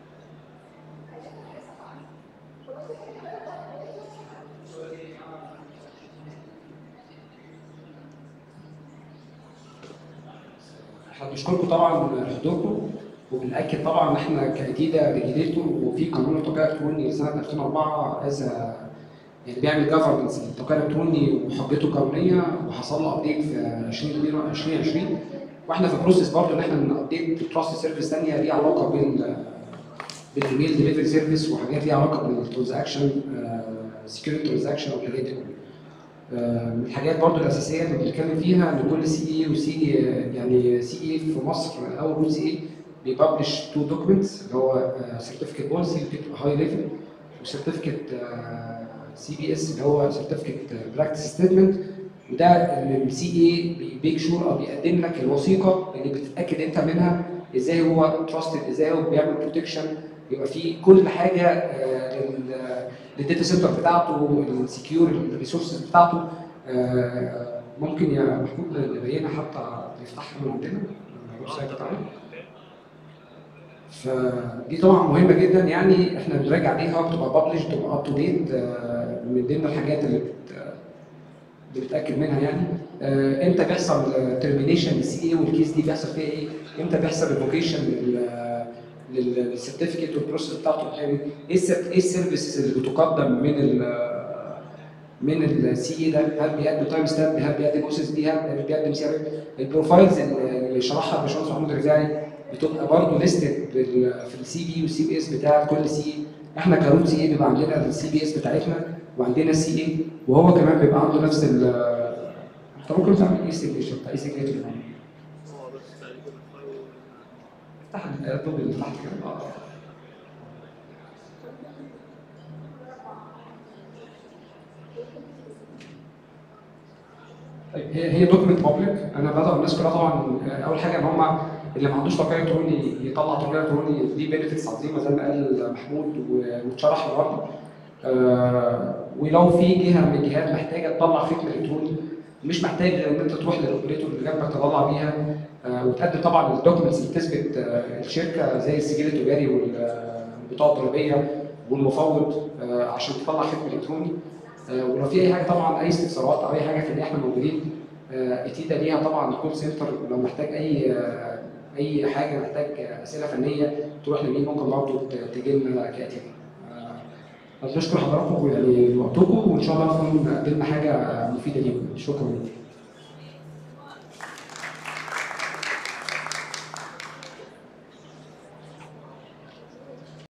S1: احنا بنشكركم طبعا لحضوركم، وبنأكد طبعا ان احنا كاديدا ريجيليتور وفي قانون التوقيع الالكتروني سنه 2004 يعني بيعمل جفرنس للتوقيع الالكتروني وحجته قانونيه، وحصل له ابديت في 2020 واحنا في بروسيس برضه ان احنا نابديت تراست سيرفيس ثانيه ليها علاقه بالايميل ديليفري سيرفيس وحاجات ليها علاقه بالترانزاكشن سكيورتي ترانزاكشن والحاجات دي كلها. من الحاجات برضو الاساسيه اللي بنتكلم فيها ان كل سي اي وسي يعني سي اي في مصر او روت سي اي بيبلش تو دوكيومنتس اللي هو سيرتيفيكت بوليسي اللي بتبقى هاي ليفل، وسيرتيفيكت سي بي اس اللي هو سيرتيفيكت براكتس ستيتمنت، وده اللي السي اي بيبيك شور او بيقدم لك الوثيقه اللي بتتاكد انت منها ازاي هو تراستد، ازاي هو بيعمل بروتكشن، يبقى فيه كل حاجه للداتا سنتر بتاعته، السكيور الريسورسز بتاعته. ممكن يا محمود نبينها حتى نفتحها من عندنا الويب سايت بتاعنا. فدي طبعا مهمه جدا، يعني احنا بنراجع عليها بتبقى ببلش، بتبقى اب تو ديت، من ضمن الحاجات اللي بنتاكد منها. يعني امتى بيحصل ترمينيشن للسي اي والكيس دي بيحصل فيها ايه؟ امتى بيحصل ريفوكيشن للسيرتيفيكت والبروسيس بتاعته؟ ايه السيرفيسز اللي بتقدم من السي اي ده؟ هل بيقدم تايم ستامب؟ هل بيقدم بروسيس بيها؟ هل بيقدم سي ار؟ البروفايلز اللي شرحها الباشمهندس محمود الرفاعي بتبقى برضه ليستد في السي بي والسي بي اس بتاع كل سي اي. احنا كروت سي اي بيبقى عندنا السي بي اس بتاعتنا وعندنا السي اي، وهو كمان بيبقى عنده نفس انت ممكن تعمل اي سيجنتشر بتاع اي سيجنتشر. افتح الدوب اللي تحت كده. طيب هي دوكيمنت بابليك. انا بدعو الناس كلها طبعا اول حاجه ان هم اللي ما عندوش توقيع الكتروني يطلع توقيع الكتروني، دي بينفيتس عظيمه زي ما قال محمود واتشرح النهارده. ولو في جهه من الجهات محتاجه تطلع ختم الكتروني، مش محتاج ان انت تروح للاوبريتور اللي جنبك تطلع بيها، وتقدم طبعا الدوكيومنتس اللي تثبت الشركه زي السجل التجاري والبطاقه الضريبيه والمفوض عشان تطلع ختم الكتروني. ولو في اي حاجه طبعا اي استفسارات او اي حاجه في اللي احنا موجودين، اتيدا ليها طبعا كول سنتر، لو محتاج اي حاجه، محتاج اسئله فنيه تروح لمين ممكن برضه تجي لنا كاتيدا. بشكر حضراتكم يعني لوقتكم، وان شاء الله نكون قدمنا حاجه مفيده ليكم. شكرا.